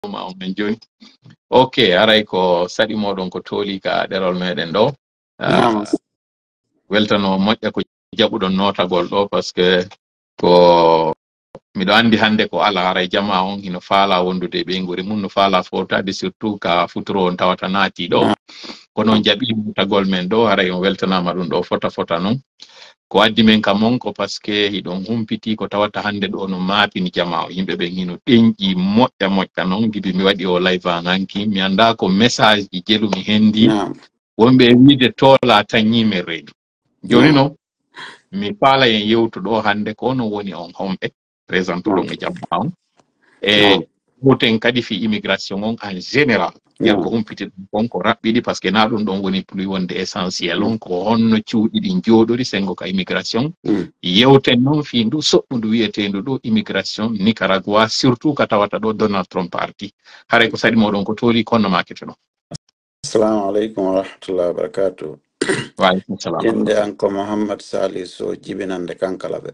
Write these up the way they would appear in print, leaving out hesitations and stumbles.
ma on men joni. Ok, aray ko saɗi moɗon ko tooli ka ɗerol meɗen ɗo. Weltano moƴƴa ko jaɓuɗon notagol ɗo par ce que ko miɗo andi hande ko ala aray jama on hino faala wondude ɓe nguri mum no faala fotade surtout ka futuro on tawata naati ɗo ko noon jaɓi notagol men ɗo aray on weltanama ɗum ɗo fota noon ko addi men kam on ko par ce que hiɗon humpiti ko tawata hande ɗo no maapini jama o yimɓe ɓen hino ɗenƴi moƴƴa noon gibi mi waɗi o live an hanki mi anda ko message ji jelumi hendi wonɓe wiide toola tan ñimen reedu joni noon mi faala en yewtu ɗo hande ko no woni on homɓe présente ɗon e jama on e hoten kadi fi immigration on en général yer ko humpiti on ko raɓɓiɗi par ce que na ɗum ɗon woni plus wonde essentiel on ko honno cuuɗi ɗin jooɗori sengo ka immigration yewten noon fi ndu soɓɓu ndu wiyetendu ɗo immigration Nicaragua surtout ka tawata ɗo Donald Trump arti haray ko saɗi moɗon ko tooli konno makete ɗo. Assalamu alaikum wa rahmatullahi wa barakatuh. Wa alaikum salam. Inde an ko Muhammad Salih so jibinande kankalaɓe.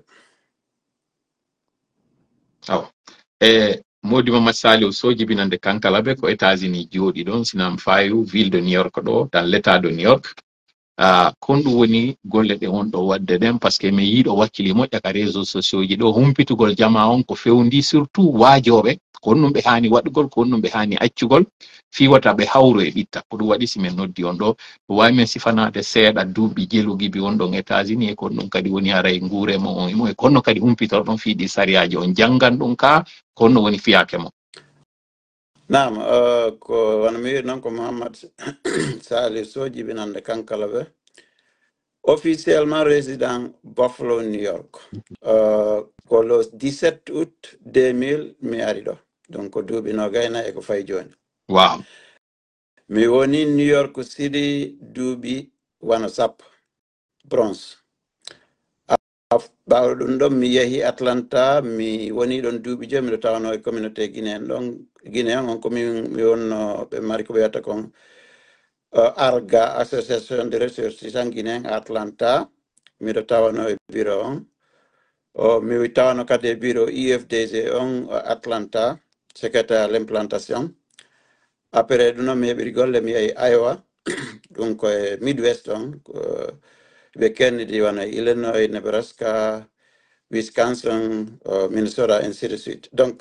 Awa modi Muhammad Salih so jibinande kankalaɓe ko États-Unis jooɗi ɗon sinam fayu ville de New York ɗo dans l'état de New York. Kon ɗum woni golle ɗe on ɗo wadde ɗen par ce que mi yiiɗo wakkili moƴƴa ka réseaux sociaux ji ɗo humpitugol jama on ko fewndi surtout waajoɓe ko ɗum ɓe hani waɗugol ko ɗum ɓe hani accugol fiwata ɓe hawro e ɓitta ko ɗum waɗi simin noddi on ɗo wawi men sifanade seeɗa duuɓi jelugibi on ɗon États-Unis e kon ɗum kadi woni haray nguuremo on imo e konno kadi humpitor ɗon fiiɗi sariyaji on janggan ɗum ka konno woni fiyake mo. Naam ko wana mi non ko Muhammad Salih so jibinande kankalaɓe officiellement résident Buffalo, New York. Ko le 17 août 2000 mi ari ɗo donc ko duuɓi no gayna e ko fay joni. Wow. Mi woni New York City duuɓi wana sappo bronze. Ɓaawo ɗum ɗon mi yehi Atlanta mi woni ɗon duuɓi joyi miɗo tawano e communauté guinéen ɗon guinéen on komi mi wonno ɓe mari ko ɓe wiyata kon ARGA association de ressortissants guinéen Atlanta miɗo tawano e bureau on mi tawano kadi e bureau IFDG on Atlanta secrétaire à l'implantation après ɗum noon mi heɓiri golle mi yehi Iowa ɗum koye Midwest on ɓe kennidi wona Illinois, Nebraska, Wisconsin, Minnesota, ainsi de suite. Donc,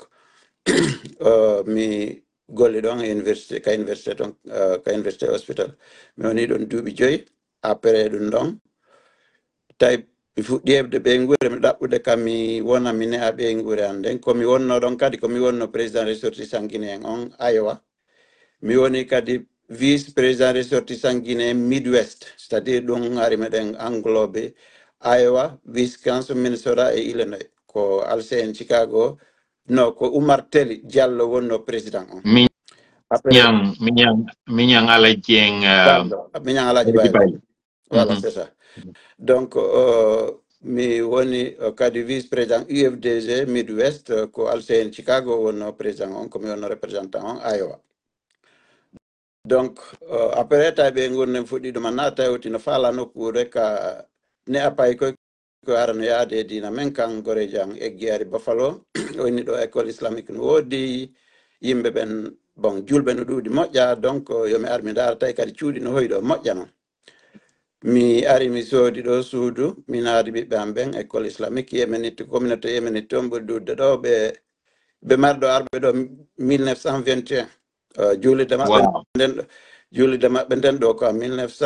mi golli ɗon e université ka université ɗon ka université hospital mi woni ɗon duuɓi joyi après ɗum ɗon tawi mi fuɗɗi heɓde ɓeygure mi ɗaɓɓude kam mi wona mi ne'a ɓeygure an nden komi wonno ɗon kadi komi wonno président ressortissant guinéen on Iowa mi woni kadi vice président ressortissant guinéen Midwest c'est à dire ɗum ari meɗen englobe Iowa, Wisconsin, Minnesota e Illinois ko ALCN Chicago no ko Oumar Teli Diallo wonno président on Mignang Ala Dieng Mignang Alaji Baye voilà c'est ça donc mi woni kadi vice président UFDG Midwest ko ALCN Chicago wonno président on komi wonno représentant on Iowa donc après tawi ɓe gurnen fuɗɗi ɗuma na tawti no faala nokkure ka ne apay ko arano yaade e dina men kan gore jang eggi ari Buffalo woni ɗo école islamique no woodi yimɓe ɓen bon julɓe no ɗuuɗi moƴƴa donc yomi ar mi ndaara tawi kadi cuuɗi no hoyi ɗo moƴƴa noon mi ari mi soodi ɗo suudu mi naadi ɓiɓɓe am ɓen école islamique yemenitti communauté yemenitti on ɓuri ɗuɗde ɗo ɓe mari ɗo arɓe ɗo 1921 julide maɓɓe nden ɗo julide maɓɓe nden ɗo ko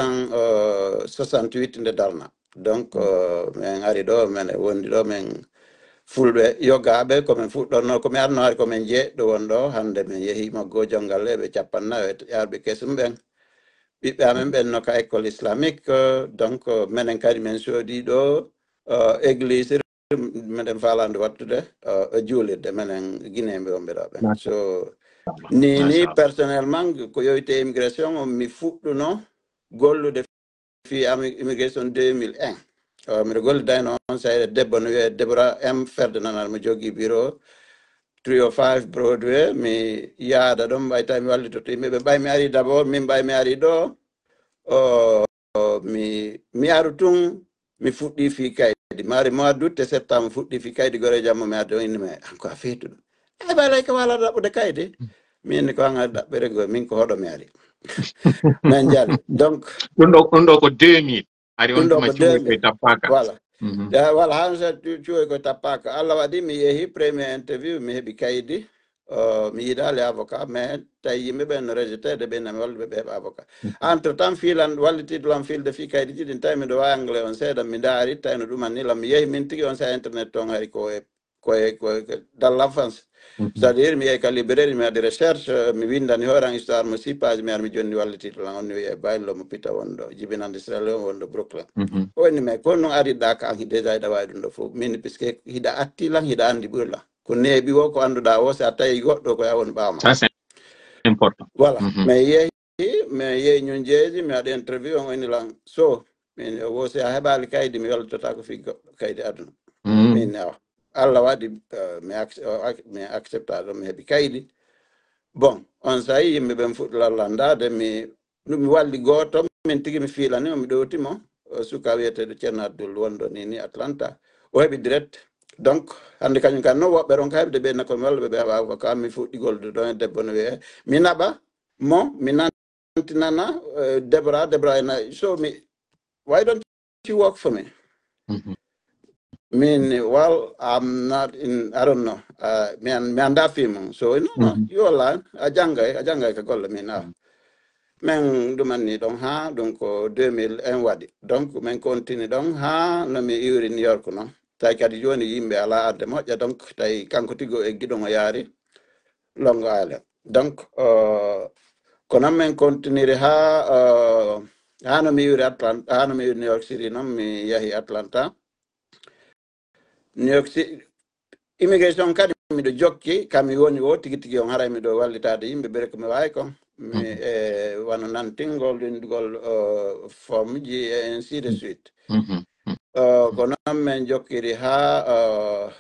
1968 nde darna donc min ari ɗo men wondi ɗo men fulɓe yogaɓe komin fuɗɗonno komi arno ari komin jeeɗɗo won ɗo hande min yehima gojongal ɓe capannayo yarɓe kesum ɓen ɓiɓɓe amen ɓen no ka école islamique donc minen kadi min soodi ɗo église meɗen falande wattude juulirde minen guinéɓe wonɓe ɗo ɓen so ni personnellement ko yoyte immigration mi fuɗɗuno gollude fi immigration 2001 miɗo gollidayno on sayde debbo no wiye Deborah M Ferdinand mo jogui bureau 305 Broadway mi yaada ɗon ɓay tawi mi wallitoto yimɓe ɓe ɓay mi ari d'abord min ɓay mi ari ɗo mi aru tun mi fuɗɗi fi kaydi mari mois d'août et septembre fuɗɗi fi kaydi gore jammo mi addo inni me ko a feetu ɗum ɓaylay ko wala ɗaɓɓude kaydi min ko anga daɓɓere go min ko hoɗo mi ari men jali donc ɗum ɗo ko 2000 ari on tuma cuuɓe koye tappaka voilà voilà hansa cuuɓe koye tappaka Allah waɗi mi yeehi premier interview mi heeɓi kaydi mi yiɗali avocat mais tawi yimɓe ɓen no rejetede ɓennami walluɓe ɓe heɓa avocat entre temps fiilan wallitiɗolam filde fi kaydi jiɗin tawi miɗo wawi anglais on seeɗa mi daari tawi no ɗumannilam mi yeehi min tigui on sa internet toon hari koye dans l'enfance c'est à dire mi yeehi ka librairie mi waɗi recherche mi windani horan histoire mo 6 page mi ar mi jonni wallitiɗolam on mi wiye baylo mo pita wonɗo jibin industriel on wonɗo Brooklyn o woni mais kono noon ariɗa ka an déjà hiɗa wawi ɗum ɗo fof min puisque hiɗa attilan hiɗa andi ɓurla ko neeɓi o ko annduɗa o so a tawi goɗɗo ko yawon ɓaama ça c'est important voilà mais yeehi ñun jeeji mi waɗi interview on woni lan so min wo si a heɓali kaydi mi weltota ko fi goɗɗo kaydi aduna min Allah waɗi mi accepta ɗo mi heeɓi kaydi bon on sayi yimɓe ɓen fuɗɗo lallandade mi walli goto min tigui mi fiilanimo mi ɗowtimo suka wiyeteɗo ceerno Abdoul wonɗo ni Atlanta o heeɓi direct donc hande kañum kan noon woɓɓe ron ka heɓde ɓenna komi walla ɓe heɓa ko kam mi fuɗɗi golde ɗon e debbo no wiye mi naɓa mo mi nantinana Debra ena so why don't you work for me well I'm not in I don't know mi anda film so no you online a janggay ka golle min men ɗumanni ɗon ha donc 2001 waɗi donc min continue ɗon ha no mi iwri New York noon tawi kadi joni yimɓe ala arde moƴƴa donc tawi kanko tigo e guiɗon o yaari Long Island donc kono min continuer ha no mi iwri Atlanta ha no mi iwri New York City noon mi yahi Atlanta New York City immigration kadi miɗo jokki kami woni o tigui on haray miɗo wallitade yimɓe ɓere ko mi wawi kon mi wano nantingol ɗinɗugol forme ji et ainsi de suite ko noon min jokkiri ha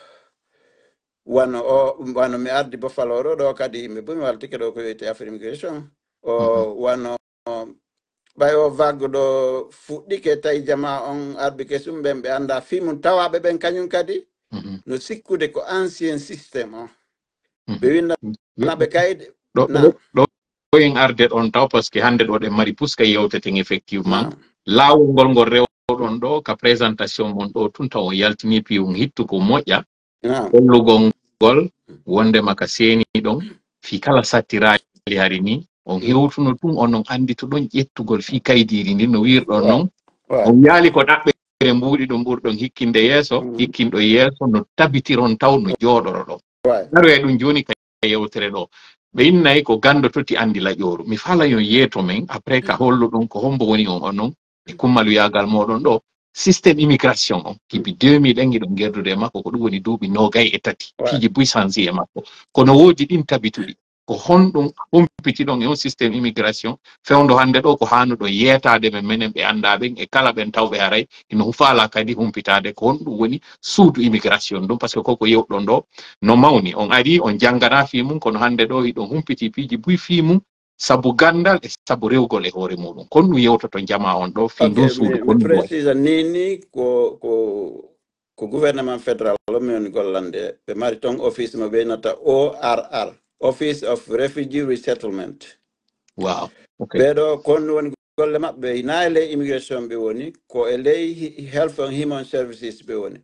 wano mi ardi Buffalo ɗo kadi yimɓe bo mi waltike ɗo ko wiyete affaire immigration wano ɓay o vague ɗo fuɗɗike tawi jama on arɓe kesum ɓen ɓe anda fimum tawaɓe ɓen kañum kadi no sikkude ko ancien systéme o ɓe windanaɓe kayde ɗo en arde ɗon taw par ce que hande ɗo ɗen mari puska yewteten effectivement laawol ngol rewɗon ɗo ka présentation mon ɗo tun taw on yaltini piwum hittu ko moƴƴa hollugol ngol wondema ka seeni ɗon fi kala sattiraali hari ni on hewtuno tun onon andi to ɗon ƴettugol fi kaydiri ndi no wirɗon noon on yaali ko ɗaɓɓere mbuuɗi ɗum ɓurɗon hikkinde yeeso hikkinɗo yeeso no tabitiron taw no jooɗoro ɗon ɗaro e ɗum joni ka yewtere ɗo ɓe innayi ko gando toti andi laƴoru mi fala yon yeeto men après ka holluɗon ko hombo woni on onon e kummalu yagal moɗon ɗo systéme immigration on kibi 2000 ɗen giɗon gerdude e makko ko ɗum woni duuɓi 23 piiji puissance e makko kono woodi ɗin tabituɗi ko honɗum humpiti ɗon e on systéme immigration fewndo hande ɗo ko hanuɗo yeetade men menen ɓe anda ɓen e kala ɓen tawɓe haray ino faala kadi humpitade ko honɗum woni suudu immigration ɗum par ce que koko yewɗon ɗo no mawni on ari on janggana fimum kono hande ɗo hiɗon humpiti piiji buy fimum sabu gandal e sabu rewgol e hoore muɗum kon ɗum yewtoto jama on ɗo fi ndun suudu kon précise ni ko gouvernement fédéral mi woni gollande ɓe mari ton office mo ɓeynata ORR Office of Refugee Resettlement wow ɓeɗo kon woni golle maɓɓe hina e ley immigration ɓe woni ko e ley health and human services ɓe woni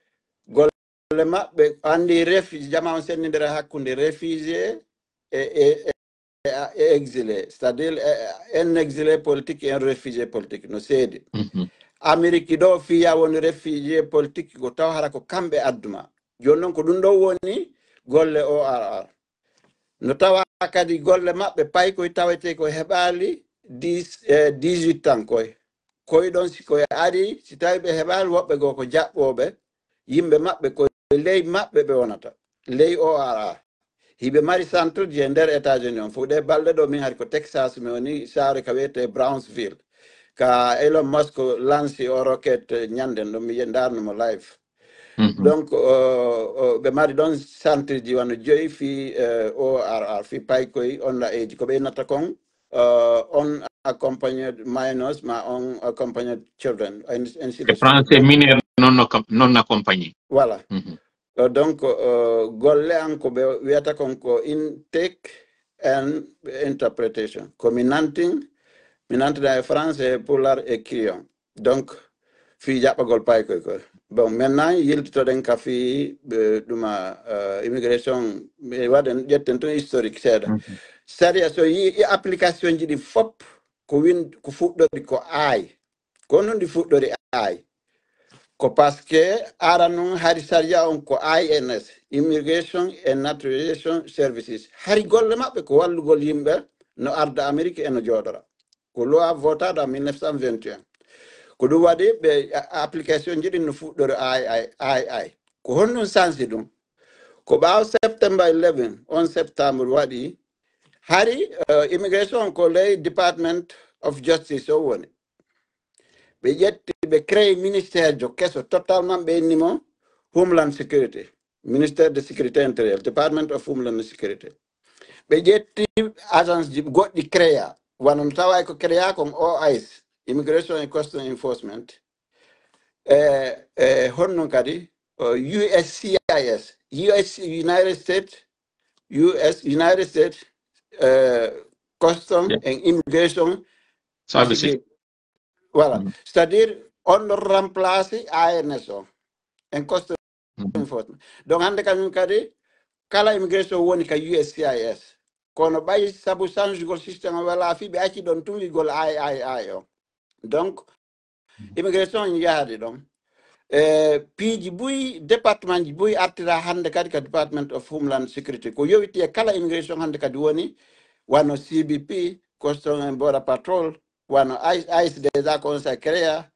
golle maɓɓe andi réfugié jama on sennidere hakkude réfugié e exilé c'est-à-dire un exilé politique et un réfugié politique no seedi Amérique ɗo fiya woni réfugié politique ko taw hara ko kamɓe adduma joni noon ko ɗum ɗo woni golle ORR no tawa kadi golle maɓɓe pay koye tawete ko heɓali 18 ans koye ɗon sikoye ari si tawi ɓe heɓali woɓɓe goo ko jaɓɓoɓe yimɓe maɓɓe koye ley maɓɓe ɓe wonata ley ORR hiɓe mari centre je nder États-Unis on fof ɗe balɗe ɗo min hari ko Texas mi woni saare ka wiyete Brownsville ka Elon Musk lanci o roquette ñanden ɗo mi darnumo live donc ɓe mari ɗon centre ji wano joyi fi ORR fi paykoy on la eji ko ɓe nata kon on accompagné minors ma on accompagné children ainsi de suite français mineur non accompagné voilà donc golle an ko ɓe wiyata kon ko intake and interpretation. Comme minanting en français polar et crion. Donc fi jaɓagol pay koy koy. Bon, maintenant yiltitoɗen ka fi ɗuma immigration mi waɗen ƴetten ton historique seeɗa. C'est-à-dire so yi application ji ɗi fop ko ko fuɗɗori ko aay ko non ɗi fuɗɗori aay ko parce que ara noon hari saria on ko INS Immigration and Naturalization Services hari golle maɓɓe ko wallugol yimɓe no arda Amérique e no jooɗora ko loi votaɗo en 1921 ko ɗum waɗi ɓe application ji ɗin no fuɗɗori ay ko honɗum sansi ɗum ko ɓaaw septembre 11 on septembre waɗi hari immigration ko ley Department of Justice o woni ɓe ƴetti ɓe créé ministère jo keso totalement ɓe innimo Homeland Security ministère de sécurité intérieure Department of Homeland Security ɓe ƴetti agence ji goɗɗi créa wano tawa ko créa kon OICE Immigration and Customs Enforcement honnon kadi USCIS United States Customs and Immigration Services. Voilà. C'est-à-dire, on remplace ANSO en Customs Enforcement. Donc, hande kañum kadi kala immigration woni ka USCIS. Kono ɓay sabu changegol système wala fi ɓe acci ɗon tuwigol ai o. Donc, immigration yaadi ɗon. Piiji buy département ji buy artira hande kadi ka Department of Homeland Security. Ko yowiti e kala immigration hande kadi woni wano CBP, Customs and Border Patrol, wano ICE déjà consacré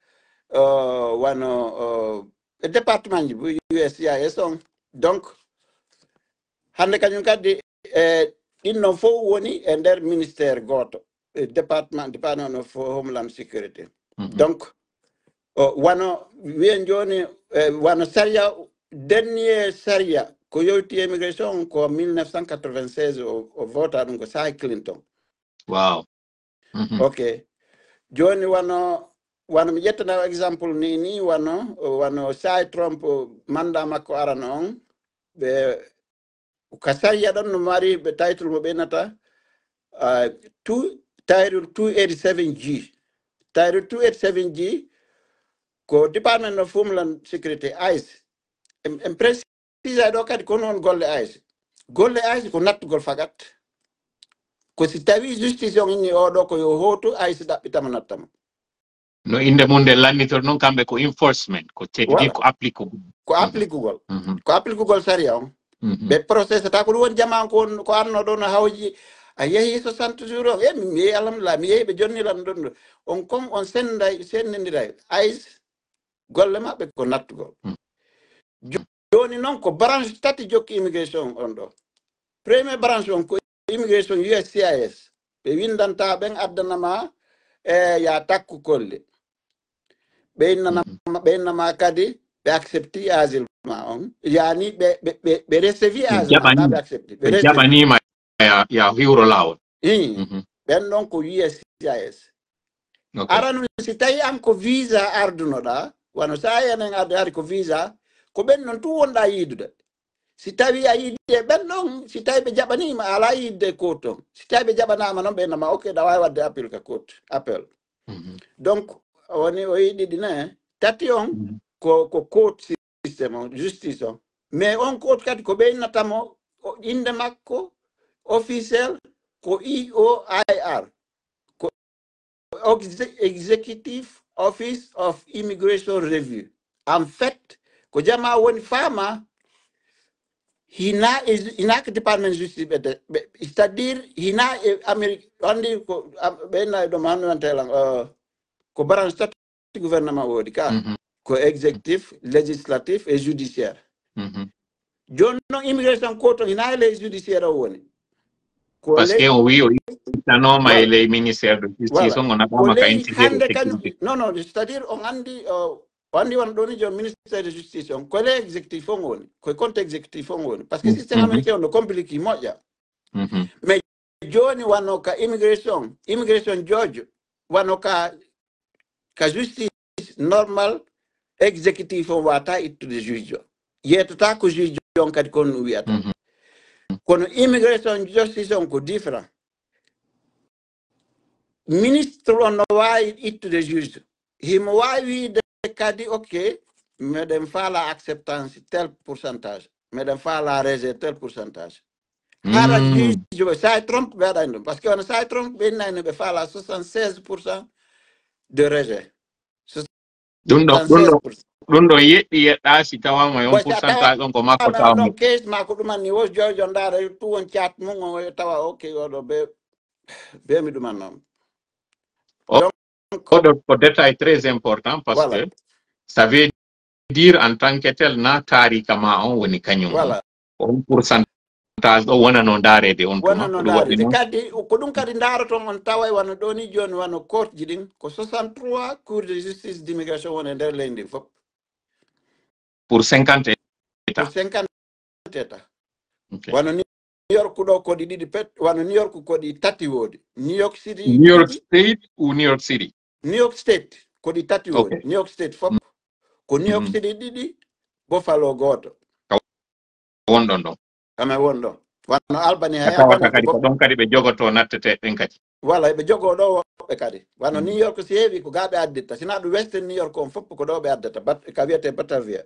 wano département ji bu USCIS on. Donc hande kañum kadi ɗinnon fof woni e nder ministère goto Department of Homeland Security. Donc wano wiyen joni wano saria dernier saria ko yowti immigration ko 1996 o vota ɗum ko Sahi Clinton. Wow. Ok. Joni wano mi ƴettana exemple ni wano Sahi Trump manda makko arano on ɓe ka saria ɗon no mari ɓe title mo ɓenata title 287G. Title 287G ko Department of Homeland Security ICE en précise ɗo kadi ko noon golle ICE ko nattugol fakat ko si tawi justice on inni oɗo ko yo hotu ICE ɗaɓɓitama nattama no inde mum nde lannitor noon kamɓe ko enforcement ko teddi ko applicugol saria on ɓe process ta ko ɗum woni jama ko anno ɗo no hawji a yeehi 60 jours o mi yeehi alhamdulillah mi yeehi ɓe jonnilan ɗon ɗo on comme on sendodiray ICE golle maɓɓe ko nattugol joni noon ko branche tati jokki immigration on ɗo premier branche on ko immigration USCIS ɓe windanta ɓen addanama ya takku kolle ɓe innama kadi ɓe accepti asile ma on yani ɓe recevi asile ma ɓe accepti ɓe jaɓanima ya hiwro lawol ɓen ɗon ko USCIS aranu si tawi an ko visa ardunoɗa wano sa enen ari ko visa ko ɓen noon tu wonɗa yiidude si tawi a yiidi e ɓen ɗon si tawi ɓe jaɓanima ala yiidde court on si tawi ɓe jaɓanama noon ɓe nama ok ɗa wawi wadde appel ka court appel donc woni o yiɗi ɗine tati on ko court système on justice on mais on court kadi ko ɓeynatamo inde makko officiel ko EOIR ko Executive Office of Immigration Review. En fait, ko jama woni fama hina que Department of Justice c'est-à-dire hina Amérique andi ko ɓeyna ɗo manantelan ko branche tati gouvernement wodi ka ko exécutif législatif et judiciaire joni noon immigration court hina les judiciaire o woni parce que o wi o ittanoma e ley ministère de justice on naɓama ka non c'est-à-dire on andi andi won ɗoni joni ministère de justice on ko ley exécutif on woni koye compte exécutif on woni par ce que système américain on no compliqué moƴƴa mais joni wano ka immigration judge wano ka justice normal exécutif on wata ittude juge o yettota ko juge on kadi kon no wiyata kono immigration justice on ko different ministre on no wawi ittude juge himo wawi wiide kadi ok meɗen faala acceptance tel pourcentage meɗen faala rejet tel pourcentage hara juge ɓe sa trompe ɓe aɗani ɗum par ce que ono sa trompe ɓe nani ɓe faala 76% de rejet ɗum ɗo yeɗɗi yeɗɗa si tawama yon pourcentage on ko makko tawa ɗon case ma ko ɗuman ni wos jojo ndaara tu won chat mum o tawa ok oɗo be mi ɗuman noon donc ko détail très important parce que ça veut dire en tant que tel na tarika ma on woni kañum on pourcentage ɗo wona no daarede on tuma ko ɗum waɗi noon kadi ko ɗum kadi ndaroton on tawa wano ɗo ni joni wano court ji ɗin ko 63 cour de justice d'immigration woni nder leydi ndi fof pour 50 états pour 50 états wano New York ɗo koɗi ɗiɗi pet wano New York koɗi tati woodi New York City New York State ou New York City New York State koɗi tati woodi New York State fof ko New York City ɗiɗi Buffalo goto wonɗon ɗon kame wonɗon wano Albany hay tawata kadi ko ɗon kadi ɓe jogoto nattete ɗen kadi voilà ɓe jogo ɗo woɓɓe kadi wano New York si heewi ko ga ɓe addita sina ɗum Western New York on fof ko ɗo ɓe addata ka wiyete Batavia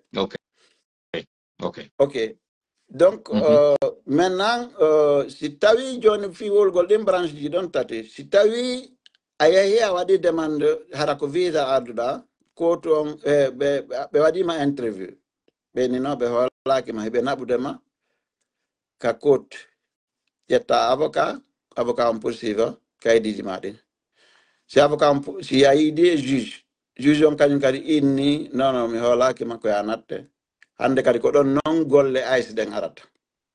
ok donc maintenant si tawi joni fiwolgol ɗin branche ji ɗon tati si tawi a yeehi a waɗi demande hara ko visa adduɗa ko toon ɓe waɗima interview ɓeninoɓe hoolakima heɓe naɓudema ka cote ƴetta avocat on poursuivant kaydiji ma ɗin si avocat si a yiidi e juge on kañum kadi inni non mi hoolakima ko ya natte hande kadi ko ɗon noon golle AIS ɗen arata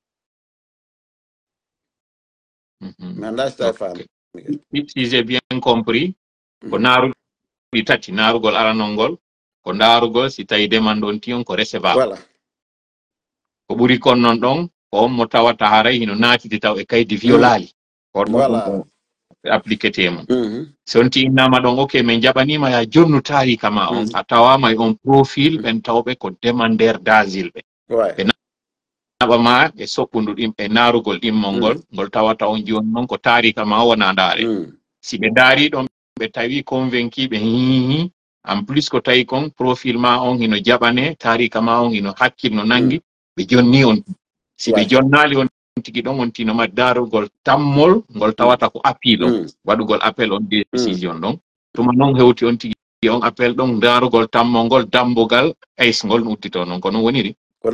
mi anda so tawi faami si j'ai bien compris ko naaruɗi tati naarugol aranol ngol ko ndaarugol si tawi demande on ti on ko recevable voilà ko ɓuri kon noon ɗon ko on mo tawata haray hino naatide taw e kaydi violali voilà appliquete mum so on tinnama ɗon ok min jaɓanima ya jonnu tarika ma on a tawama e on profil ɓen tawɓe ko demandeur d'asile ɓe naɓama e soɓɓundu ɗim e naarugol ɗimmol ngol tawata on joni noon ko tarika ma wona ndaare si ɓe daari ɗon ɓe tawi convaincu ɓe hihi en plus ko tawi kon profil ma on hino jaɓane tarika ma on hino hakkilno nangi ɓe jonni on si ɓe jonnali on tigi ɗon on tinoma darugol tammol ngol tawata ko appel on waɗugol appel on décision ɗon tuma noon hewti on tigi on appel ɗon darugol tammol ngol dambogal AIS ngol no uttito noon ko noon woniri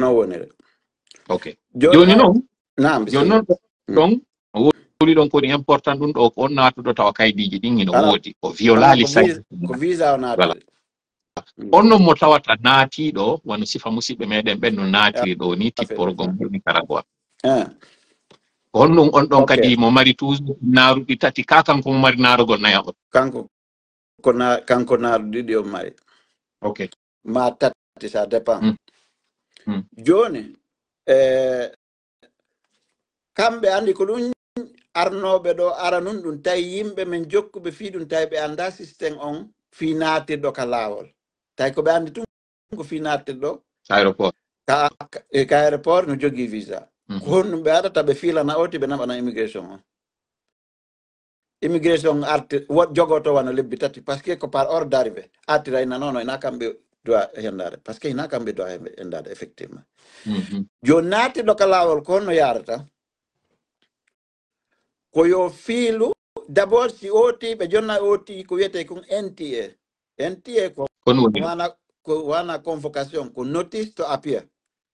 ok joni noon ɗon woli ɗon koni important ɗum ɗo ko on natuɗo tawa kaydiji ɗin hino woodi ko violali ko visa o naati on noon mo tawata naatiɗo woni sifa musidɓe meɗen ɓen no naatiri ɗo ni tipporgol ngol Nicaragua honɗum on ɗon kadi mo mari toujours naaruɗi tati ka kanko mo mari naarugol nayaɓol kanko naaru ɗiɗi o mari ok ma tati ça dépend joni kamɓe andi ko ɗum arnoɓe ɗo ara nun ɗum tawi yimɓe men jokkuɓe fi ɗum tawi ɓe anda systéme on fi naatirɗo ka laawol tawi ko ɓe andi tun ko fi naatirɗo aéroport ka aéroport no jogui visa ko honɗum ɓe aɗata ɓe filana oti ɓe naɓana immigration on immigration arti jogoto wano lebbi tati par ce que ko par ordre d'arrivé artira ina noon ina kamɓe doit hendade par ce que ina kamɓe doit hendade effectivement joni naatirɗo ka laawol ko honno yarata ko yo fiilu d'abord si oti ɓe jonna oti ko wiyete kon NTA ko wana convocation ko notice to appear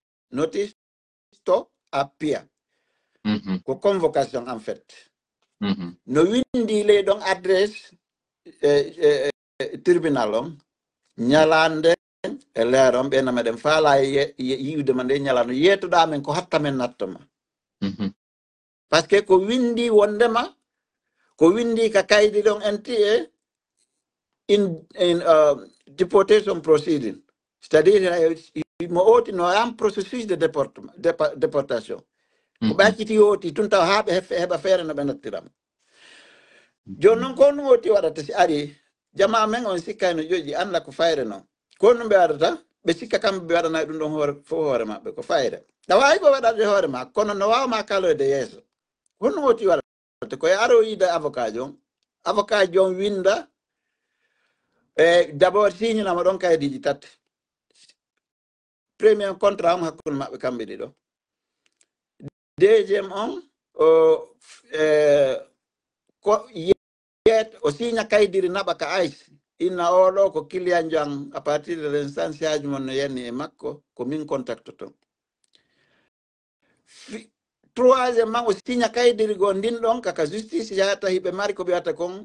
ko convocation en fait no windi ley ɗon adresse tribunal on ñalande e leeron ɓena meɗen faala yiwdema nde ñalano yettoɗa men ko hatta men nattoma par ce que ko windi wondema ko windi ka kaydi ɗon NTA in deportation proceeding c'est à dire mo oti no am processus de déportation ko ɓacciti oti tun taw ha ɓe heɓa feere no ɓe nattirama joni noon ko ɗum oti waɗata si ari jama men on sikkay no ƴoƴƴi anda ko fayre noon ko ɗum ɓe waɗata ɓe sikka kamɓe ɓe waɗanayi ɗum ɗon hoore fof hoore maɓɓe ko fayida tawayi ko waɗade hoore ma kono no wawma kaloyde yeeso honno woti waɗate koye aro yiide avocat jon winda d' abord signanama ɗon kayitiji tati premier contrat on hakkude maɓɓe kamɓe ɗiɗo deuxiéme on ko yet o signa kaydiri naɓa ka AIS inna oɗo ko client jang à partir de l' instance yaji mon no yenni e makko ko min contacte ton troisiéme man o signa kaydiri go ndin ɗon kaka justice yahata hiɓe mari ko ɓiyata kon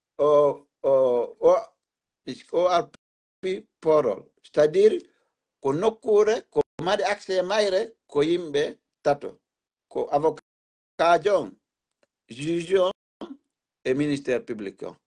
o arpi porol c'est à dire ko nokkure ko mari accès mayre ko yimɓe tato ko avocat jon juge on e ministère public on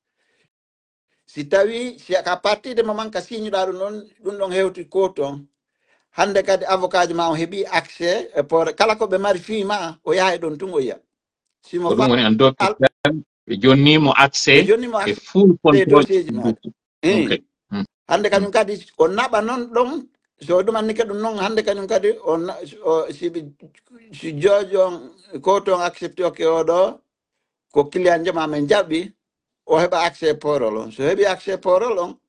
si tawi si à partir de moment ka signuɗa ɗum ɗon hewti court on hande kadi avocat ma on heeɓi accès e pore kala ko ɓe mari fiima o yaha e ɗon tun o yiya simo ɗum woni an doppe ɓe jonnimo accès e full control dossier ma hande kañum kadi o naɓa noon ɗon so ɗum annike ɗum noon hande kañum kadi si jojon court on accepté oke oɗo ko client jama men jaɓɓi o heɓa accès porol on so heɓi accès porol on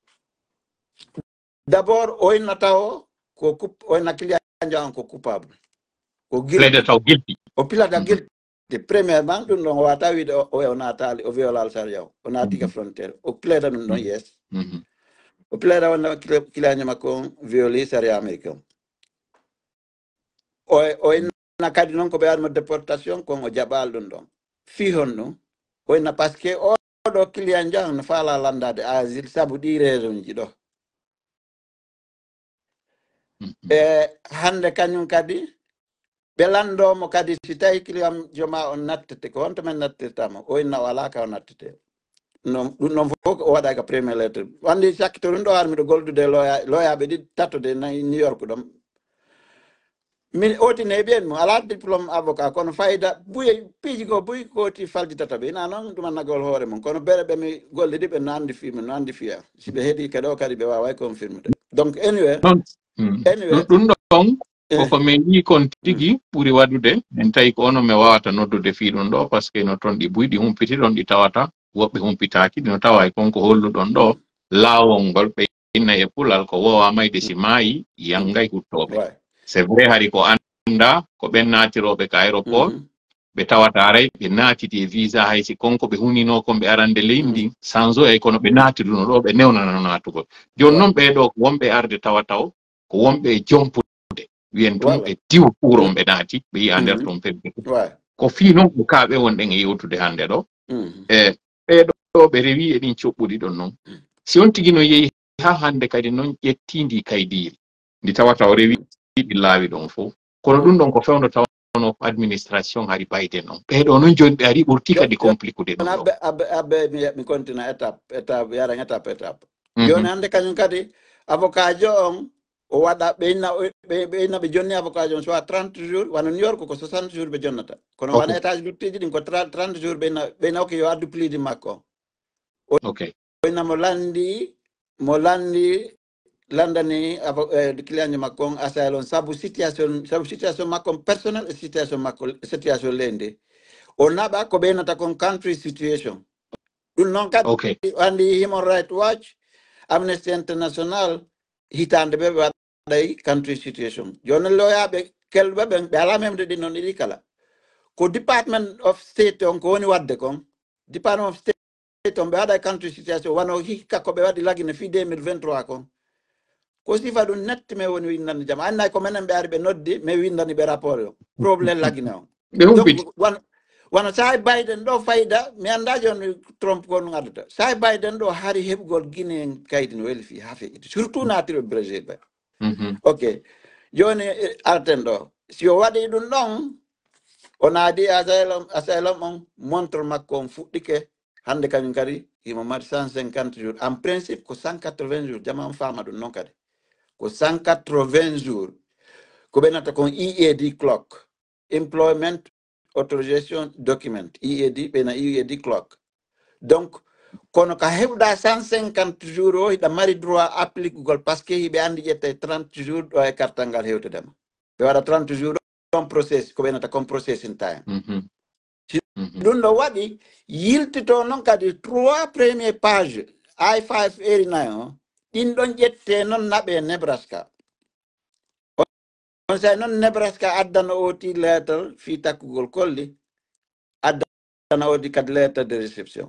d' abord o innata o o inna client jama on ko coupable ko guilty o pilata guilty premièrement ɗum ɗon o wata wiide o natali o violal saria o natika frontiére o plaida ɗum ɗon yes o plaida wonno client makko on violi saria américain o inna kadi noon ko ɓe waɗimo déportation kon o jaɓal ɗum ɗon fi hon ɗum o inna par ce que oɗo client jang no faala landade asile saabu ɗi raison ji ɗo e hande kañum kadi ɓe landomo kadi si tawi client joma on nattete ko honto men nattirtama o inna o ala ka o nattete ɗum ɗon fof o waɗa ka premier lettre wandi sakkito ɗum ɗo armiɗo goldude loyaɓe ɗi tattode New York ɗon min otine ɓiyen mo ala diplôme avocat kono fayida piiji go buy koti falditata ɓe ina noon ɗumannagol hoore mum kono beele ɓe mi golle ɗi ɓe no andi fiya si ɓe heeɗi kadi o kadi ɓe waway confirme de donc anyway ɗum ɗon koko min yi kon tigi ɓuri waɗude en tawi ko ono mi wawata noddude fi ɗum ɗo par ce que no toon ɗi buy ɗi humpiti ɗon ɗi tawata woɓɓe humpitaki ɗino tawa e konko holluɗon ɗo laawol ngol ɓe inna e pulal ko wowa mayde si maayi yangay huttoɓe c'est vrai hari ko anda ko ɓen natiroɓe ka aéroport ɓe tawata aray ɓe natiti e visa haysi konko ɓe hunino kon ɓe arande leydi sans o e kono ɓe natiruno ɗo ɓe newnano natugol joni noon ɓeɗo ko wonɓe arde tawataw ko wonɓe e jompude wiyen tun ɓe diw kuuron ɓe naati ɓe yiya nder toon pebbe ko fi noon ko kaaɓe wonɗen e yewtude hande ɗo e ɓeɗo ɓe rewi e ɗin coɓɓuɗi ɗon noon si on tigi no yeehi ha hande kadi noon ƴettindi kaydiri ndi tawata o rewi ɗi laawi ɗon fof kono ɗum ɗon ko fewno tawano administration hari bayde noon ɓeɗo noon joni ɓe ari ɓurti kadi compliqué ɗum ɗo abbe mi continue étape yaran étape joni hande kañum kadi avocat jo on o waɗa ɓe inna ɓe jonni avocat jo on soit 30 jours wano New York ko 60 jours ɓe jonnata kono wana étage luttiji ɗin ko 30 jours ɓe inna oke yo addu plidi makko o inna mo landi landani client makko on asayl on sabu situation makko personnel e situation leydi o naɓa ko ɓeynata kon country situation ɗum noon kadi andi Human Rights Watch Amnesty International hitande ɓe waɗay country situation joni loyaɓe kelɓe ɓe ala memde ɗin noon ɗiɗi kala ko Department of State on ko woni wadde kon Department of State on ɓe waɗay country situation wano hikka ko ɓe waɗi lagine fi 2023 kon ko sifa ɗum netti me woni windande jam annayi ko menen ɓe ari ɓe noddi mais windani ɓe rapport o probléme lagine on donc wano sahay Biden ɗo fayida mi anda joni Trump ko ɗum addata sahay Biden ɗo hari heɓugol Guinée en kaydi no weli fi ha feƴƴiti surtout naatiroɓe Brésil ɓe ok joni arten ɗo si o waɗi ɗum ɗon o naadi asylum on montre makko on fuɗɗike hande kañum kadi himo mari 150 jours en principe ko 180 jours jama on faama ɗum noon kadi ko 180 jours ko ɓenata kon EAD clock employment authorization document EAD ɓena EAD clock donc kono ka hebda 150 jours o hiɗa mari droit applique gol parce que hiɓe andi ƴette 30 jours ɗo e kartal ngal hewtedema ɓe waɗa 30 jours on process ko ɓenata comme processing time ɗum ɗo waɗi yiltito noon kadi 3 premier page I5 eri nayi o ɗin ɗon ƴette noon naɓe Nebraska on say noon Nebraska addana oti lettre fi takkugol kolli addana oti kadi lettre de réception.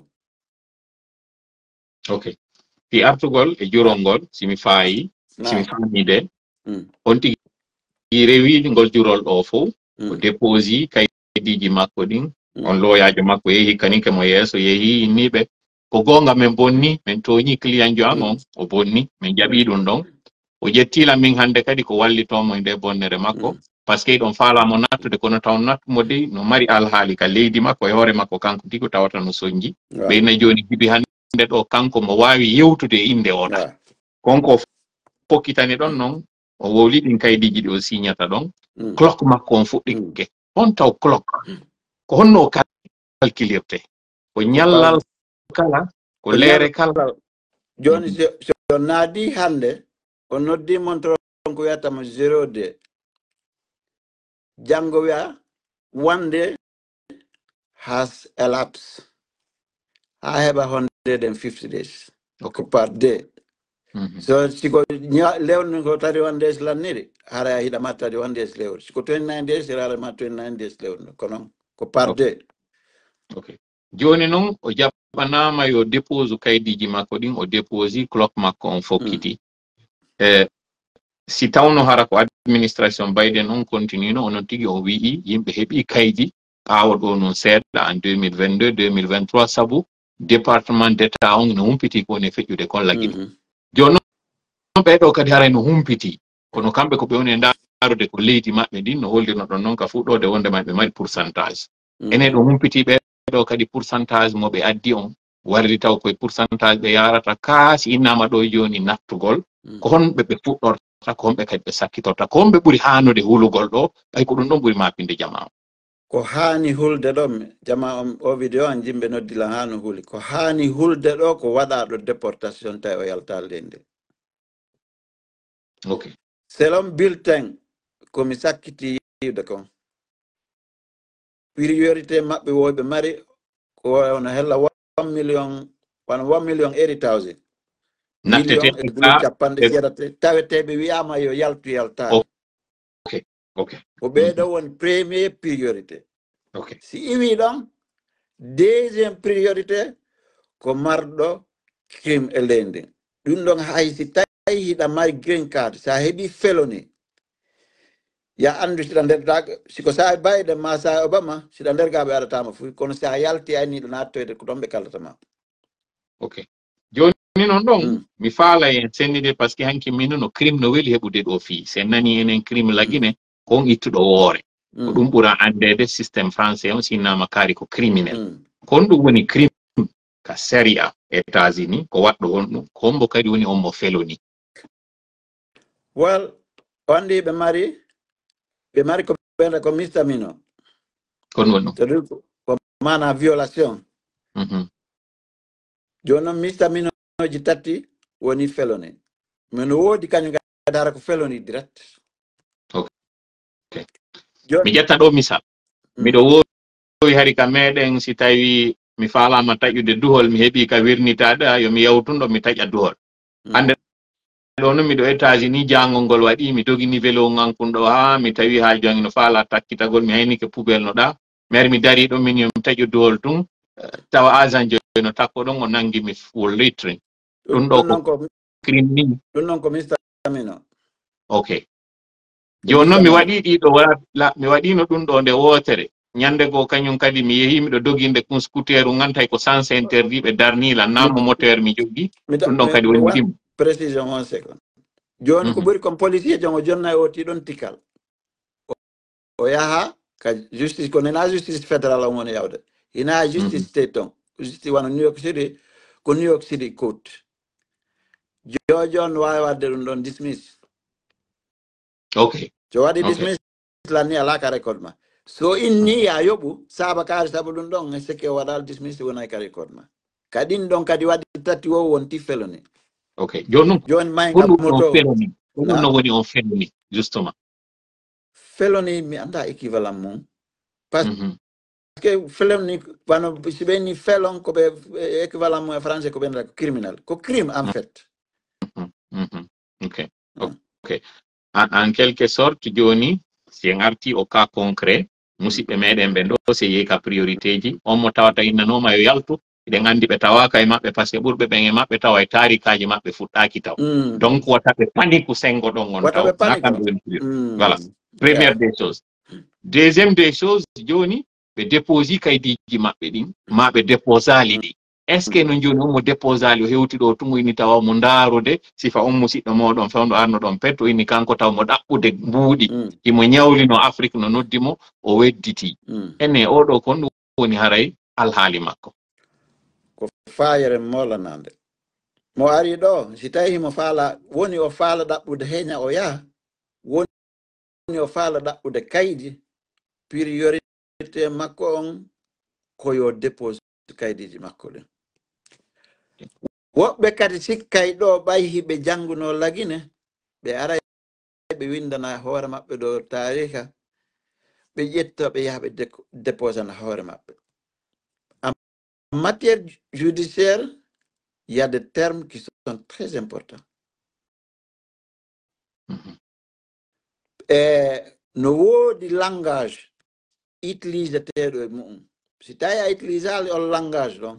Ok. Fi artugol e jurol ngol simi fayi simi famide on tigi rewi ngol jurol ɗo fo o déposi kaydiji makko ɗin on loyajo makko yehi kanike mo yeeso yehi inniɓe ko gonga men bonni men toñi client jo am on o bonni min jaɓi ɗum ɗon o jettila min hande kadi ko wallitomo nde bonnere makko par ce que ɗon falamo nattude kono taw nattumo de no mari alhaali ka leydi makko e hoore makko kanko tigi tawata no soñji ɓeyna joni jibi hande ɗo kanko mo wawi yewtude inde oɗa konko pokkitani ɗon noon o wowli ɗin kaydiji ɗi o signata ɗon clock makko on fuɗɗike on taw clock ko honno calculirte ko ñallal kala ko leere kala joni so naadi hande o noddi montre ko wiyatamo 0 janngo wiya 1 day has elapsed ha heɓa 150 days ko par day so siko lewni ko tari 1 days lanniri hara hiɗa mattadi 1 days lewru siko 29 days hara ma 29 days lewru ko noon ko par day. Okay. Joni noon o jaɓɓanama yo dépose kaydiji makko ɗin o déposi clock makko on fokkiti si tawno hara ko administration Biden on continue no onon tigi o wi'i yimɓe heɓi kaydi ɓawo ɗo noon seeɗa en 2022 2023 sabu département d'état on no humpiti ko ne feƴƴude kon laggi ɗum joni noon ɓeɗo kadi haray no humpiti kono kamɓe ko ɓe woni ndarude ko leydi maɓɓe ɗin no hollirno ɗon noon ka fuɗɗode wonde maɓɓe mari pourcentage ene ɗo humpiti ɓeɗo kadi pourcentage mo ɓe addi on warri taw koye pourcentage ɓe yarata kaasi innama ɗo joni nattugol ko honɓe ɓe fuɗɗorta ko honɓe kadi ɓe sakkitorta ko honɓe ɓuuri hanude hulugol ɗo ɓay ko ɗum ɗon ɓuuri mapinde jama ko hani hulde ɗon jama on o vidéo an jimɓe noddila hano huli ko hani hulde ɗo ko waɗa ɗo déportation tawi o yalta leydi ok selon bulletin komi sakkiti yiwde kon priorité maɓɓe woɓe mari ko wono hella 1 million 80,000 million e ɓuuri capanɗe seeɗate taweteɓe wiyama yo yaltu yaltade ko ɓeɗo woni premier priorité si iwi ɗon deuxiéme priorité ko marɗo crime e leydi ɗum ɗon hay si tawi hiɗa mari green card sa heeɓi feloni ya andu siɗa nderdaga siko sa Biden ma sa Obama siɗa ndergaɓe aɗatama fu kono sa yalti ayniɗo nattoyde ko ɗon ɓe kallatama ok joni noon ɗon mi faala en sennide par ce que hanki min no crime no weli heɓude ɗo fii sen nani enen crime laggine kon ittuɗo woore ko ɗum ɓura andede systéme français on sinnama kaari ko criminel kon ɗum woni crime ka séria États-Unis ko waɗɗo on ɗum ko hombo kadi woni on mo feloni well wandi ɓe mari ko ɓeɗa ko mistamino kon woni ɗum ko mana violation joni noon mistaminoji tati woni feloni min woodi kañum kadi hara ko feloni direct mi ƴetta ɗo misal miɗo wowi hari ka meɗen si tawi mi falama taƴude duhol mi heeɓi ka wirnitaɗa yomi yawtunɗo mi taƴa duhol hande ɗo noon miɗo États-Unis jangol ngol waɗi mi dogini vélo ngankun ɗo ha mi tawi ha jongi no faala takkitagol mi haynike poubelle no ɗa mi ari mi dari ɗon min yomi taƴu duhol tun tawa agent joyi no takko ɗon o nangi mi full littering ɗum ɗo ko crime ni ɗum noon ko mistamino ok joni noon mi waɗi ɗiɗo mi waɗino ɗum ɗo nde wotere ñande goo kañum kadi mi yehi miɗo doginde kun scooter ngantay ko sens interdit ɓe darnila nammo moteur mi jogui ɗum ɗon kadi woni ɗim précision 1 seconde joni ko ɓuri comme policier jon o jonna o ti ɗon tikal o yaha ka justice ko nena justice fédéral on woni yawde ina justice state on justice wano New York City ko New York City court jojon wawi wadde ɗum ɗon dismiss ok so waɗi dismiss lanni alaka record ma so inni ya yoɓu saba kaari sabu ɗum ɗon e seke waɗal dismiss wonay ka record ma kadin don kadi wadi tati wo wonti feloni. Okay, joni mayga moto feloni no woni on feloni justement feloni mi anda équivalent mum parce que feloni bano sibeni felon ko be équivalent mum en français ko ben criminel ko crime en fait. Okay. Okay. En quelque sorte joni si en arti au cas concret musidɓe meɗen ɓe ɗo se yehi ka priorité ji on mo tawata innanoma yo yaltu eɗen andi ɓe tawaka e maɓɓe par ce que ɓurɓe ɓen e maɓɓe tawa e tarikaji maɓɓe fuɗɗaki taw donc wata ɓe panique sengo ɗon on taw na kamɓe voilà première des choses deuxième des choses joni ɓe déposi kaydiji maɓɓe ɗin ma ɓe déposali ɗi est ce que no joni on mo déposali o hewti ɗo tungo ini tawa mo ndarude sifa on musidɗo moɗon fewndo arno ɗon petto inni kanko taw mo ɗaɓɓude mbuuɗi himo ñawlino afrique no noddimo o wedditi ene oɗo kon ɗum woni haray alhaali makko ko fayere molanande mo ari ɗo si tawi himo faala woni o faala ɗaɓɓude heña o yaha woni o faala ɗaɓɓude kaydi priorité makko on koyo dépose kaydiji makko ɗen woɓɓe kadi sikkay ɗo ɓay hiɓe jannguno lagine ɓe ara ɓe windana hoore maɓɓe ɗo tarika ɓe ƴetta ɓe yaha ɓe déposana hoore maɓɓe en matière judiciaire il y a des termes qui sont très importants no woodi langage utilisateɗo e mum si tawi a utilisali on langage ɗon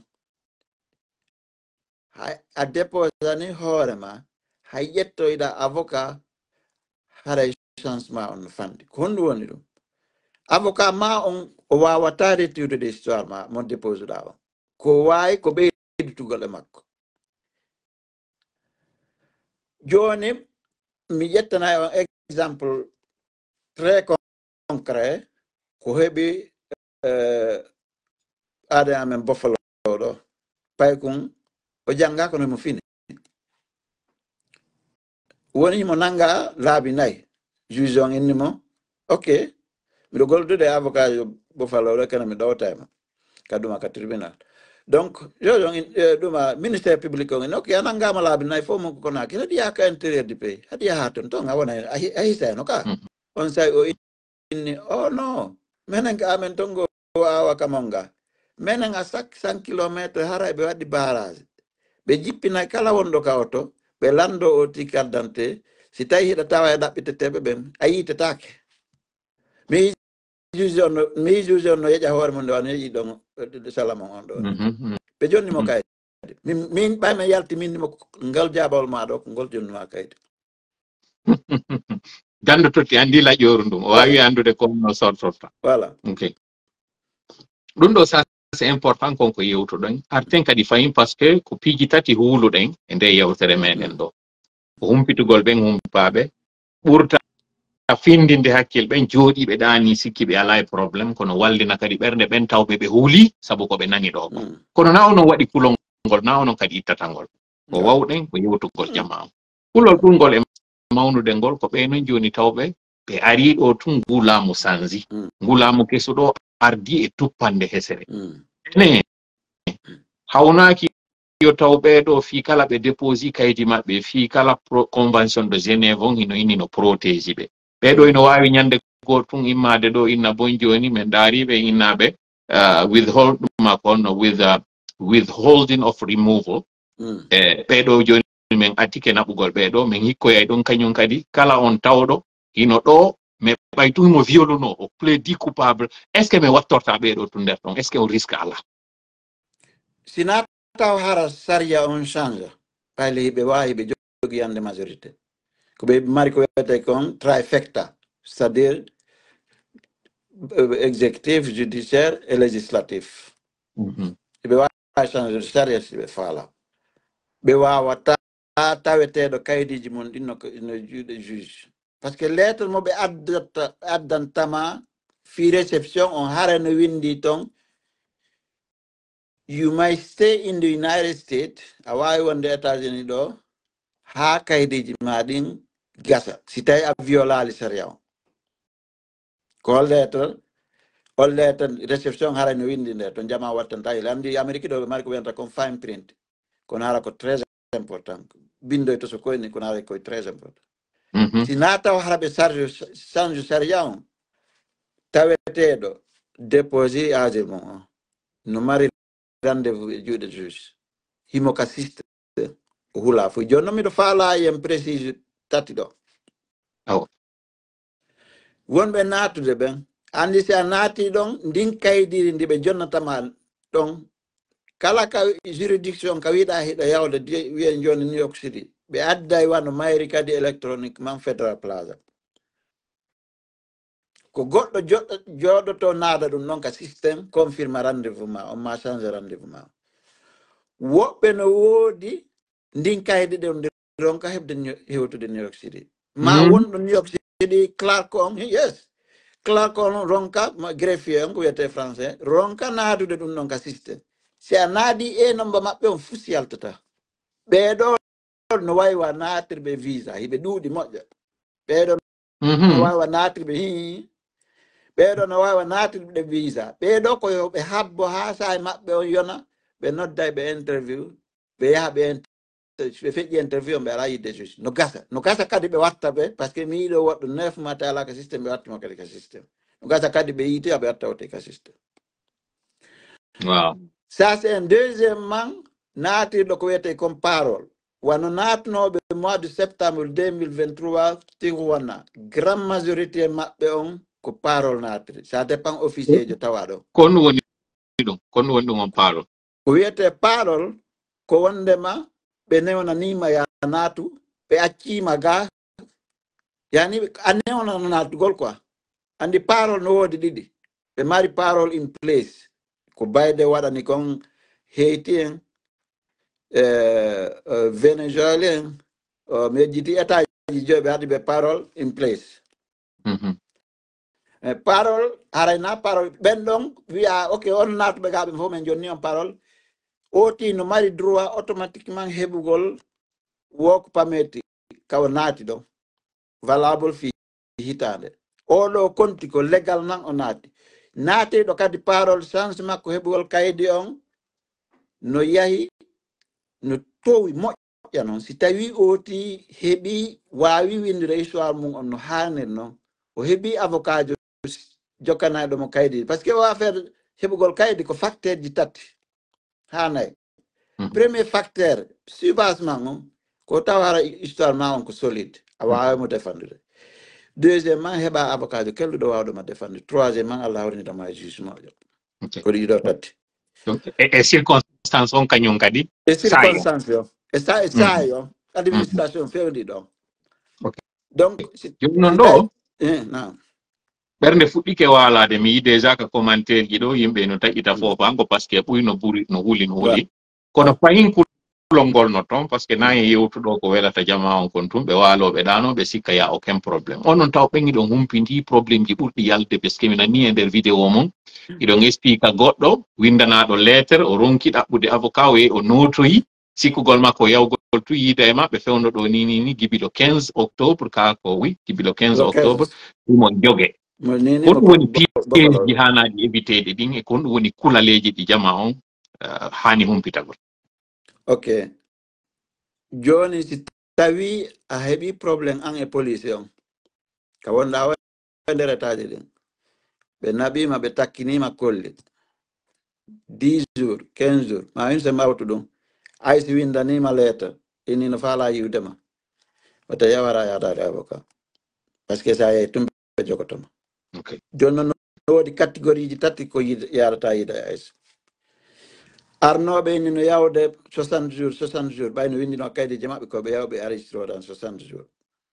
a déposani hoore ma hay ƴettoyɗa avocat haray changement on no fandi ko honɗum woni ɗum avocat ma on o wawata rettude de histoire ma mo dépose ɗa on ko wawi ko ɓeydutugol e makko joni mi ƴettana on exemple très concret ko heɓi aada amen Buffalo ɗo pay kun o janga kono mo fini woni mo nanga laabi nayyi juge on inni mo ok miɗo goldude avocat yo Buffalo ɗo kana mi ɗowtayma kaduma ka tribunal donc jojon ɗuma ministére public on inni ok a nangama laabi nayyi fof mon konaki haɗi yaha ka intérieur du pays haɗi yaha ton ton a wona a hisayno ka on say o inni oh non minen ka amen tongo awa kamonga minen a 500 kilométre haray ɓe waɗi barrage ɓe jippinay kala wonɗo ka oto ɓe lando o ti carte d'identité si tawi hiɗa tawa e ɗaɓɓiteteɓe ɓen a yitetake mi juge on no yeƴa hoore mum nde wan yeƴi ɗon salamon on ɗo ɓe jonnimo kaydi min ɓaymen yalti minnimo ngal jabawol ma ɗo ko ngol jonnima kaydi gando totti andi laƴoru ndum o wawi andude kono sortorta voilà ok ɗum ɗo sa c'est important konko yewtuɗon arten kadi fayin par ce que ko piiji tati huuluɗen e nde yewtere meɗen ɗo ko humpitugol ɓen humpaɓe ɓurta findinde hakkil ɓen jooɗiɓe ɗani sikki ɓe ala e probléme kono wallina kadi ɓernde ɓen tawɓe ɓe huuli saabu koɓe nani ɗo ko kono na onon waɗi kulolngol na onon kadi ittatangol ko wawɗen ko yewtugol jama kulol ɗumgol e mawnude ngol ko ɓeynon joni tawɓe ɓe ari ɗo tun ngulaamu sanzi ngulaamu kesuɗo ardi e tuppande hesere ene hawnaki yo taw ɓeɗo fi kala ɓe déposi kaydi maɓɓe fi kala convention de Genève on hino inni no protége ɓe ɓeɗo ino wawi ñande go tun immade ɗo inna bon joni min daariɓe innaɓe withhold ɗuma kono withholding of removal ɓeɗo joni min attike naɓugol ɓeɗo min hikkoyay ɗon kañum kadi kala on tawɗo hino ɗo mais ɓay tun mo violuno o plaidi coupable est ce que mi wattorta ɓeɗo tun nder ɗon est ce que on risque ala sina taw hara saria on change payle ɓe wawi ɓe jogi yande majorité ko ɓe mari ko wiyete kon trifecta c'est à dire exécutif judiciaire et législatif ɓe wawi change saria si ɓe faala ɓe wawata taweteɗo kaydiji mon ɗin no juuɗe juge par ce que lettre mo ɓe addantama fi réception on hara no windi ton you might stay in the United States a wawi wonde États-Unis ɗo ha kaydiji ma ɗin gasa si tawi a violali saria on ko lettre o lettan réception hara no windi nde to jama wattanta ile andi Amérique ɗo ɓe mari ko wiyanta comme fine print kono hara ko très important bindoy to so koyni kono hara koye très important si nataw hara ɓe change saria on taweteɗo déposé age mon o no mari rendez-vous e juuɗe juge himo ka siste hula fo jonno miɗo faala yen précise tati ɗo wonɓe natude ɓen andi si a naati ɗon ndin kaydiri ndi ɓe jonnatama ɗon kala ka juridiction ka wiɗa hiɗo yawde wiyen joni New York City ɓe adday wano mayri kadi électroniquement Federal Plaza ko goɗɗo joɗoto naada ɗum noon ka systéme confirme rendez-vous ma on ma change rendez-vous ma woɓɓe no woodi ndin kaydi ɗe nde ronka heɓde hewtude New York City ma wonɗo New York City Clark on yes Clark on ronka greffier on ko wiyete français ronka naadude ɗum noon ka systéme si a naadi e nomba maɓɓe on fuu si yaltata ɓeeɗo no waywa naatirɓe visa hiɓe ɗuuɗi moƴƴa ɓeeɗo no waywa naatirɓe ɓeeɗo no wawa naatirɓe visa ɓeeɗo ko yo ɓe habbo ha sae maɓɓe on yona ɓe nodday ɓe interview ɓe yaha ɓe feƴƴi interview on ɓe ala yidde juge no gasa kadi ɓe watta ɓe par ce que mi yiɗo woɗɗo 9 mata ala ka systéme ɓe wattimo kadi ka systéme no gasa kadi ɓe yiite ɓe watta wote ka systéme ça c'est un deuxièmement naatirɗo ko wiyete comme parole wano natnoɓe mois de septembre 2023 tihuwana grande majorité maɓɓe on ko parole natri ça dépend officier jo tawaɗo kon woni ɗum on parole ko wiyete parole ko wondema ɓe newnanima ya naatu ɓe accima ga yani a newnano natugol quoi andi parole no woodi ɗiɗi ɓe mari parole in place ko bayde waɗani kon Haiti en Venezuelien mi jiti état ji joyi ɓe haɗi ɓe parole in place parole harayna parole ɓen ɗon wiya ok on natuɓe gaɓe fof men jonni on parole oti no mari droit automatiquement heɓugol work permit kawo naati ɗon valable fi hitande oɗo konti ko légal nan o naatiɗo kadi parole chance makko heɓugol kaydi on no yahi no towi moƴƴa noon si tawi oti heɓi wawi windire histoire mum on no hannir noon o heɓi avocat jo jokkanaɗo mo kaydi par ce que o affaire heɓugol kaydi ko facteur ji tati ha nayyi premier facteur subasement on ko taw hara histoire ma on ko solide a wawimo défendre deuxièmement heɓa avocat jo kelluɗo wawɗoma défendre troisièmement Allah hawrinitama e jugement jo ko ɗiɗo tati e circonstance on kañum kadi e circonstance yo e sa yo administration fewndi ɗon donc jonnon ɗo ɓernde fuɗɗike walade mi yi déjà ka commentaire ji ɗo yimɓe no taƴita fofango par ce que ɓuyno ɓuri no huli kono fayin kulol ngol no toon par ce que nayi yewtuɗo ko welata jama on kon tum ɓe waloɓe ɗano ɓe sikka ya aucun probléme onon taw ɓengi ɗon humpindi probléme ji ɓurɗi yalde parce que mi nani e nder vidéo mum iɗon explique goɗɗo windanaɗo lettre o ronki ɗaɓɓude avocat o yehi o notoyi sikkugol makko yawgol tu yiida e maɓɓe fewno ɗo ni gibiɗo 15 octobre ka ko wi gibiɗo 15 octobre ɗumon jogue kon ɗum woni piége ji hanaɗi éviteɗe ɗin e kon ɗum woni kulaleji ɗi jama on hani humpitagol ok joni si tawi a heɓi probléme an e police on ka wonɗa wa nder etaje ɗin ɓe naɓima ɓe takkinima kolli 10 jours 15 jours ma win se mawtu ɗum ay si windanima lettre ini no faala yiwdema wata yawara yatade avocat par ce que sa yehi tumɓe jogotoma joni noon no woodi catégorie ji tati ko yarata yiida e aysa arnoɓe ni no yawde 60 jours ɓayno windino kaydiji maɓɓe koɓe yawɓe enregistré dans 60 jours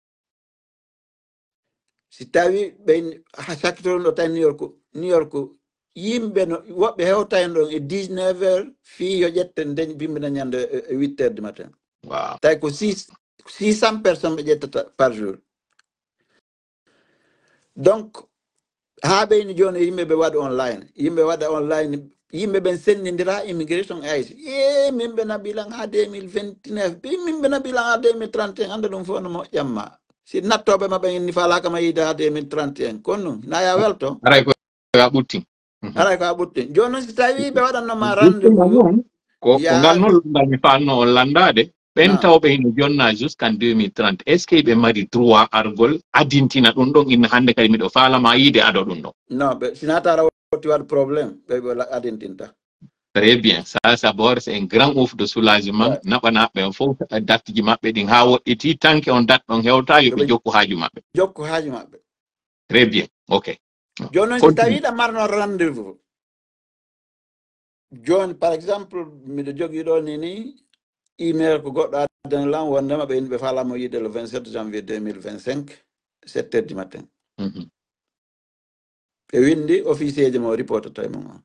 si tawi ɓe sakkitoɗo tan New York yimɓe no woɓɓe hewta hen ɗon e 19 heures fi yo ƴetten deñ bimbina ñande 8 heures du matin tawi ko 600 personnes ɓe ƴettata par jour donc ha ɓeyni joni yimɓe ɓe waɗa online yimɓe ɓen sennidira immigration aysi min ɓe naɓilan ha 2029 min ɓe naɓilan ha 2031 anda ɗum fof no moƴƴamma si nattoɓe maɓe ni falaka ma yiide ha 2031 kono noon naya welto aray ko ya ɓutti Ala ka butti. Jono si tawi be wadanno ma rendez-vous. Ko ngal non dami fanno landade ben No. tawbe hino jonna jusqu'en 2030 est ce que be mari droit argol adintina dum don in hande kadi mido fala ma yide ado dum no. No, be sinata rawti wad problème be adintinta. Très bien, ça bord c'est un grand ouf de soulagement nabana be fo date ji mabbe din ha woditi tanke on date don hewta yo be jokku haaju mabbe. Jokku haaju mabbe. Très bien. OK. Jono si tawi da marno rendez-vous. John, par exemple, miɗo jogii ɗo ni email ko goɗɗo addan lan wondema ɓe yimɓe falamo yide le 27 janvier 2025 7 heures du matin. ɓe windi officier mo reportata e mum.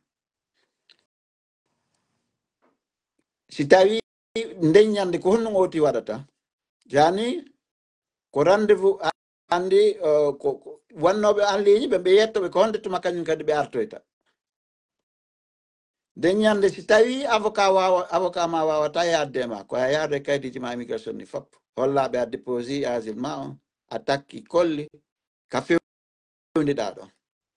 Si tawi ndeññande ko honno oti waɗata jani ko rendez-vous andi ko wannoɓe en ligne ɓe yettoɓe ko honde tuma kañum kadi ɓe artoyta. Deññande si tawi avocat ma wawata yadde ma ko a yaade kaydiji ma immigration ni fop hollaɓe a déposé asile ma on a takki kolli ka fewndiɗa ɗon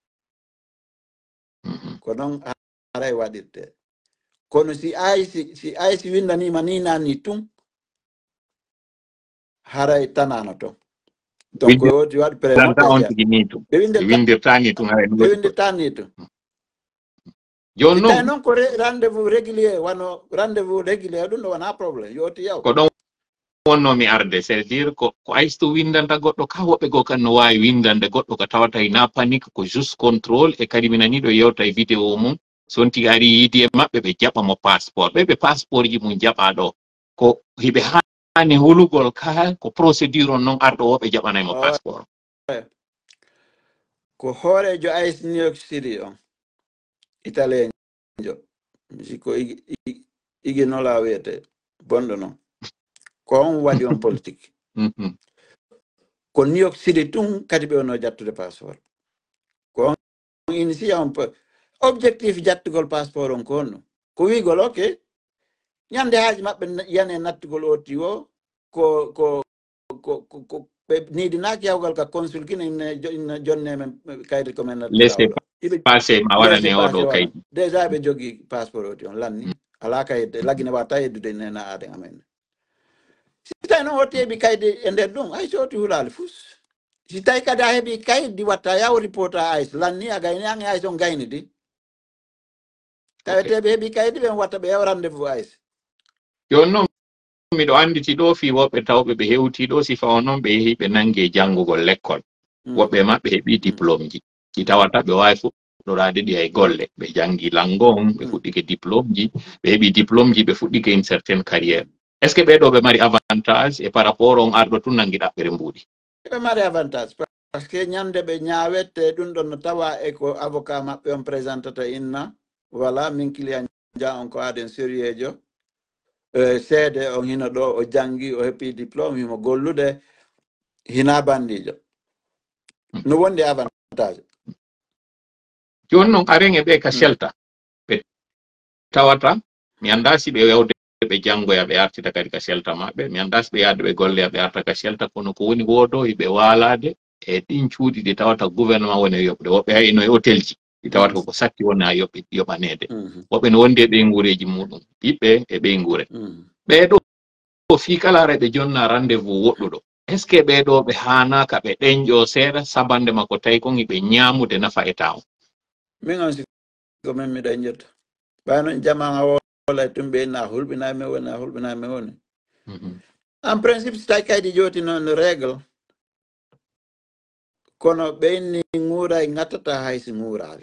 ko noon aray waɗirte kono si aysi windanima ni nanni tun haray tanano ton donc woti waɗ ɓe windirtani tun haray ɓe windirtani tun joni noon noon ko rendez-vous régulier wano rendez-vous régulier ɗum ɗo wona probléme yoti yaw ko ɗon wonno mi arde c'est à dire ko aysto windanta goɗɗo ka woɓɓe go kan no wawi windande goɗɗo ko tawata ina panique ko juste contrôle e kadi mi nani ɗo yewta e vidéo mum son tigi ari yiidi e maɓɓe ɓe jaɓa mo passeport ɓe passeport ji mum jaɓa ɗo ko hiɓe hani hulugol ka ko procédure on noon arɗo woɓe jaɓanaymo passeport ko hoorejo AS New York City on italien jo ko igi nola wiyete bonɗo noon ko on waɗi on politique ko New York City tun kadi ɓe wono jattude passeport ko on initie on objectif jattugol passeport on ko honno ko wigol ok ñande haaji maɓɓe yane nattugol oti o ko ɓe niidinaki yawgal ka consul kine inna jonne men kayri ko men nattiraɗo passé ma waɗane oɗo kaydi déjà ɓe jogui passeport oti on lanni ala kayde laggine wata yeddude nena aden amen si tawi noon otti heeɓi kaydi e nder ɗum hay so oti hulali fus si tawi kadi a heeɓi kaydi watta yaw reporta AIS lanni a gayni an AIS on gayni di taweteɓe heeɓi kaydi ɓen watta ɓe yaw rendez-vous AIS joni noon miɗo anditi ɗo fi woɓɓe tawɓe ɓe hewti ɗo sifa o noon ɓe yehi ɓe nangue janngugol l'école woɓɓe maɓɓe heeɓi diplôme ji ɗi tawata ɓe wawi fuɗɗorade ɗi hay golle ɓe janggi langon ɓe fuɗɗike diplôme ji ɓe heeɓi diplôme ji ɓe fuɗɗike une certaine carrière est ce que ɓeɗo ɓe mari avantage et par rapport on arɗo tun nangui ɗaɓɓere mbuuɗi ɓe mari avantage par ce que ñande ɓe ñawette ɗum ɗon no tawa e ko avocat maɓɓe on présentata inna voilà min client ja on ko aden sériejo seede on hino ɗo o janggi o heɓi diplôme himo gollude hina bandijo no wondi avantage joni noon aren e ɓe ka selta ɓe tawata mi anda si ɓe wewde ɓe janggoya ɓe artita kadi ka selta maɓɓe mi anda si ɓe yadde ɓe golleya ɓe arta ka selta kono ko woni wodo ɓe walade e ɗin cuuɗi ɗi tawata gouvernement woni e yoɓde woɓɓe hay no e hôtel ji ɗi tawata koko sakki woni ha yoɓanede woɓɓe no wondi e ɓeygureji muɗum ɓiɓɓe e ɓeygure ɓeɗo fi kala ara ɓe jonna rendez-vous woɗɗuɗo est ce que ɓeɗo ɓe hanaka ɓe ɗeñƴo seeɗa sabande makko tawi kon ɓe ñamude nafa état on min on siko min mi ɗeñƴirta ɓayno jama wala tum ɓe na hulɓinay me woni a hulɓinay me woni en principe si tawi kaydi joti noon règle kono ɓeyni ŋuuray ŋattata haysi ŋuurali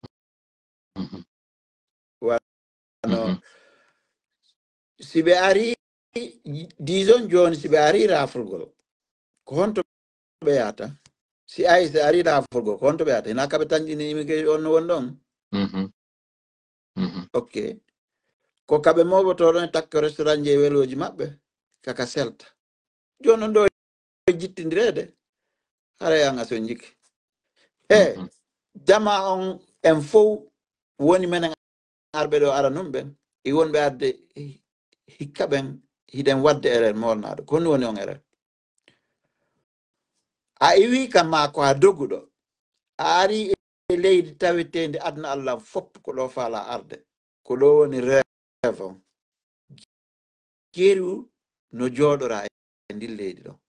wano si ɓe ari disons joni si ɓe ari rafrugol ko honto ɓe yata si AIS ari rafrugol ko honto ɓe yata hina kaɓe tañƴini immigré on no won ɗon ok ko kaɓe moɓotoɗon e takka restaurant je weloji maɓɓe kaka selta joni on ɗo jittidirede haray an aso jikki jama on en fof woni menen arɓe ɗo ara num ɓen e wonɓe arde hikka ɓen hiɗen wadde erreur molnaɗo ko woni on erreur a iwi kam ma ko a doguɗo a ari leydi tawetende adna Allah fop ko ɗo faala arde ko ɗo woni rêve on jeeru no jooɗora e ndin leydi ɗo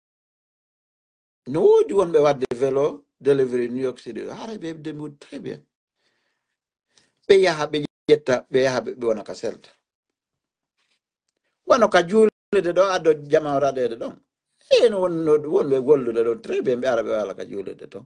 no woodi wonɓe wadde vélo delivery New York City hara ɓe dembude très bien ɓe yaha ɓe ƴetta ɓe yaha ɓe wona ka selta wono ka juulede ɗo addo jama raɗede ɗon eno wonɓe gollude ɗon très bien ɓe ara ɓe wala ka juulede ton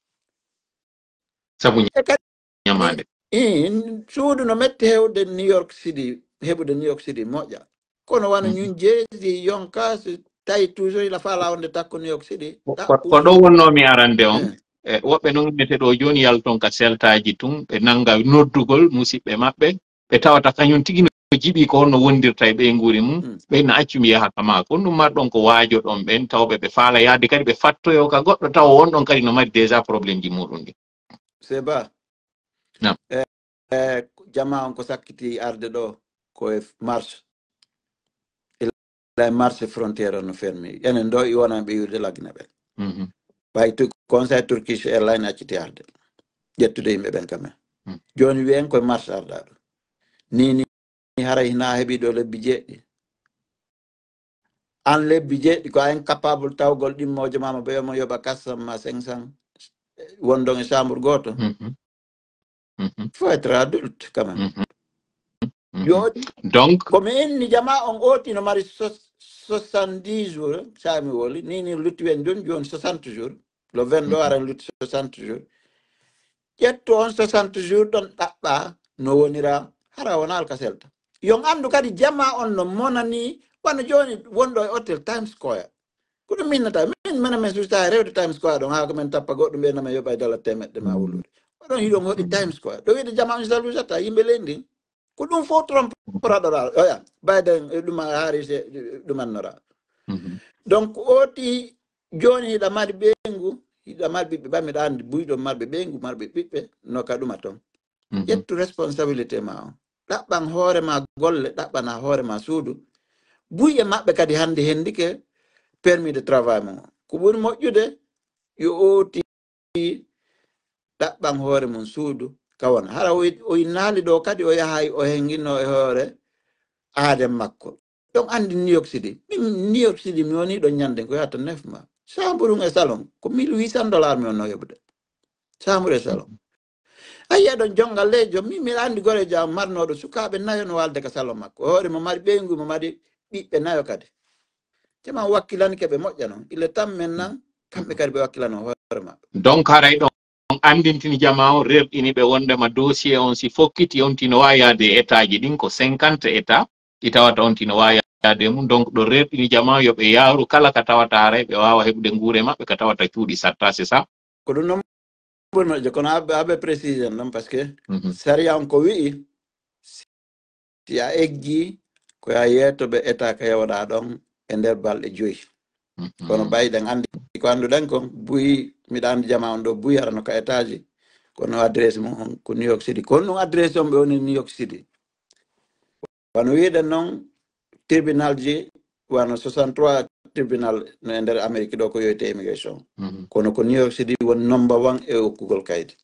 sabu ñamade suudu no metti hewde New York City heɓude New York City moƴƴa kono wano ñun jeesi yonka so tawi toujours ila faala wonde takko New York City ko ɗo wonnomi arande on woɓɓe noon mete ɗo joni yalton ka seltaji tun ɓe nanga noddugol musidɓe maɓɓe ɓe tawata kañum tigi no jiɓi ko honno wondirta e ɓeyguri mum ɓeyno accumi yaha ka maako on ɗum marɗon ko waajo ɗon ɓen tawɓe ɓe faala yaade kadi ɓe fattoyo ka goɗɗo tawa on ɗon kadi no mari déjà probléme ji muɗum ɗi c'est ba jama on ko sakkiti arde ɗo koye marche la marche frontiére no fermi enen ɗo i wonan ɓe yurde laggine ɓen ɓay conseil Turkish Airlines acciti arde ƴettude yimɓe ɓen kamen joni wiyen koye marche arda ɗo ni haray hina heeɓi ɗo lebbi jeeɗɗi an lebbi jeeɗɗi ko a incapable tawgol ɗimmojo mama ɓeymo yoɓa 400 500 wondon e chambre goto faut être adulte quand même joni donc komi inni jama on oti no mari 70 jours sami woli ni lutti wen joni 60 jours le 22 aran lutti 60 jours ƴetto on 60 jours ɗon ɗaɓɓa no wonira hara wona alka selta yon andu kadi jama on no monani wano joni wonɗo e hôtel Times Square ko ɗum minnata min susta rewde Times Square ɗon ha ko min tappa goɗɗum ɓenama yoɓa dalla temeɗɗe ma wulude oɗon hiɗon hoɗi Times Square ɗo wiide jama on salusata yimɓe lendi ko ɗum fo trompe raɗora oya Biden ɗuma Harris ɗumannora donc oti joni hiɗa mari ɓeygu hiɗa mari ɓiɓɓe ɓammiɗa andi buyɗo marɓe ɓeygu marɓe ɓiɓɓe no ka ɗuma toon ƴettu responsabilité ma on ɗaɓɓan hoorema golle ɗaɓɓana hoorema suudu buyƴe maɓɓe kadi hande hendike permis de travail mum ko ɓuri moƴƴude yo oti ɗaɓɓan hoore mum suudu kawana hara o naali ɗo kadi o yahay o henginno e hoore aadem makko donc andi New York City min New York City mi woni ɗo ñande ko yahata 9 mois chambre e salon ko $1800 mi wonno yoɓude chambre e salon a yiya ɗon jongal leydi mi andi gore jam marnoɗo sukaɓe nayo no walde ka salon makko hoore mo mari ɓeygu mo mari ɓiɓɓe nayo kadi tema wakkilani keɓe moƴƴa noon il est temps maintenant kamɓe kadi ɓe wakkilano hoore maɓɓe donc haray ɗon andintini jama o rerɗini ɓe wondema dossier on si fokkiti on tino wawi yaade état ji ɗin ko 50 état ɗi tawata on tino wawi yaade mum donc ɗo rerɗini jama yoɓe yaaru kala ka tawata haray ɓe wawa heɓude guure maɓɓe ka tawata cuuɗi satta c'est ça ko ɗum noon ɓurnoje kono aɓe précise noon par ce que saria on ko wi'i si a eggi ko ya yettoɓe état ka yewɗa ɗon e nder balɗe 5 kono ɓayɗen andi ko annduɗen ko buyi miɗa andi jama on ɗo buyi arano ka état ji kono adresse mum ko New York City kono ɗum adresse on ɓe woni New York City wano wiɗen noon tribunal ji wano 63 tribunal no e nder Amérique ɗo ko yoyte immigration kono ko New York City woni number 1 e hokkugol kaydi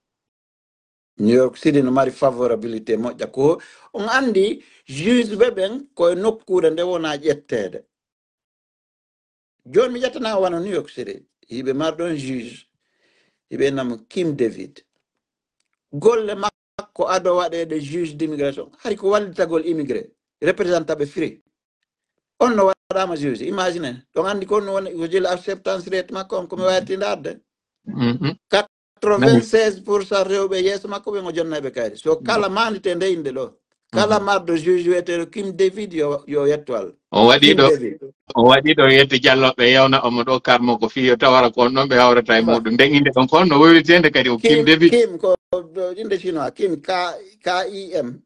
New York City no mari favorabilité moƴƴa ko on andi juge ɓe ɓen koye nokkure nde wona ƴettede joni mi ƴettana wano New York City yiɓe marɗon juge yiɓe nam Kim David golle makko ado waɗede juge d'immigration hari ko wallitagol immigré représentant ɓe free on no waɗama juge imagine ɗon andi ko no woni ko jeli acceptance rate makko on komi wayatinde arde 96% rewɓe yeeso makko ɓe ngo jonnaɓe kayri so kala mandite nde inde ɗo kala marɗo juge wiyeteɗo Kim David yo yetto Allah o waɗi ɗo yedde jalloɓe yewna omo ɗo karmo ko fiyo tawara ko on ɗon ɓe hawrata e muɗum nden inde ɗon ko on no wowitede kadi o Kim David Kim ko inde chinois Kim KIM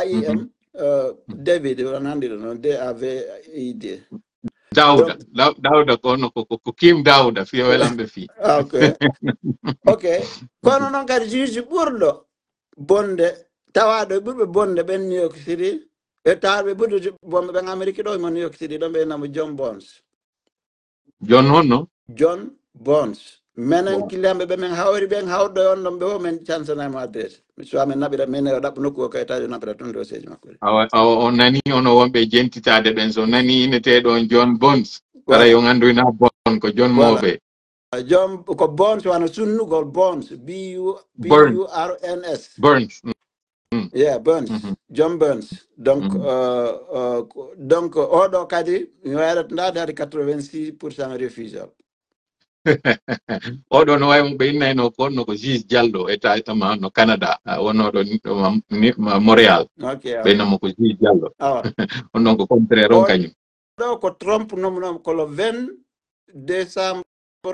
David on andi ɗo noon DAVID Dawda ko no ko Kim Dawda fiyo welamɓe fi ok kono noon kadi juge ɓurɗo bonde tawaɗo ɓurɓe bonde ɓen New York City e tawaɓe ɓurɗo bonɓe ɓen Amérique ɗo mo New York City ɗon ɓe namo John Bones John honno John Bones menen kilembe be men hawri ben hawdo on dum be o men chansana ma adres mi so amen nabira men o dab nokku ko etajo nabira ton do seji makko o nani ono wonbe jentitade ben so nani ineteɗo John Bones ara voilà yo ganduina bon ko John voilà Mobe John ko Bones wana sunnugol Bones Burns Burns Burns yeah Burns John Burns donc donc odo kadi mi wayrat ndade 86% refusal oɗo no wawi mo ɓe innayno ko onno ko Gis Diallo etama no Canada wonnoɗo Montréal okay ɓeynamo ko Gis Diallo awa on noon ko contraire on kañum ɗo ko Trump nomnom ko le 20 décembre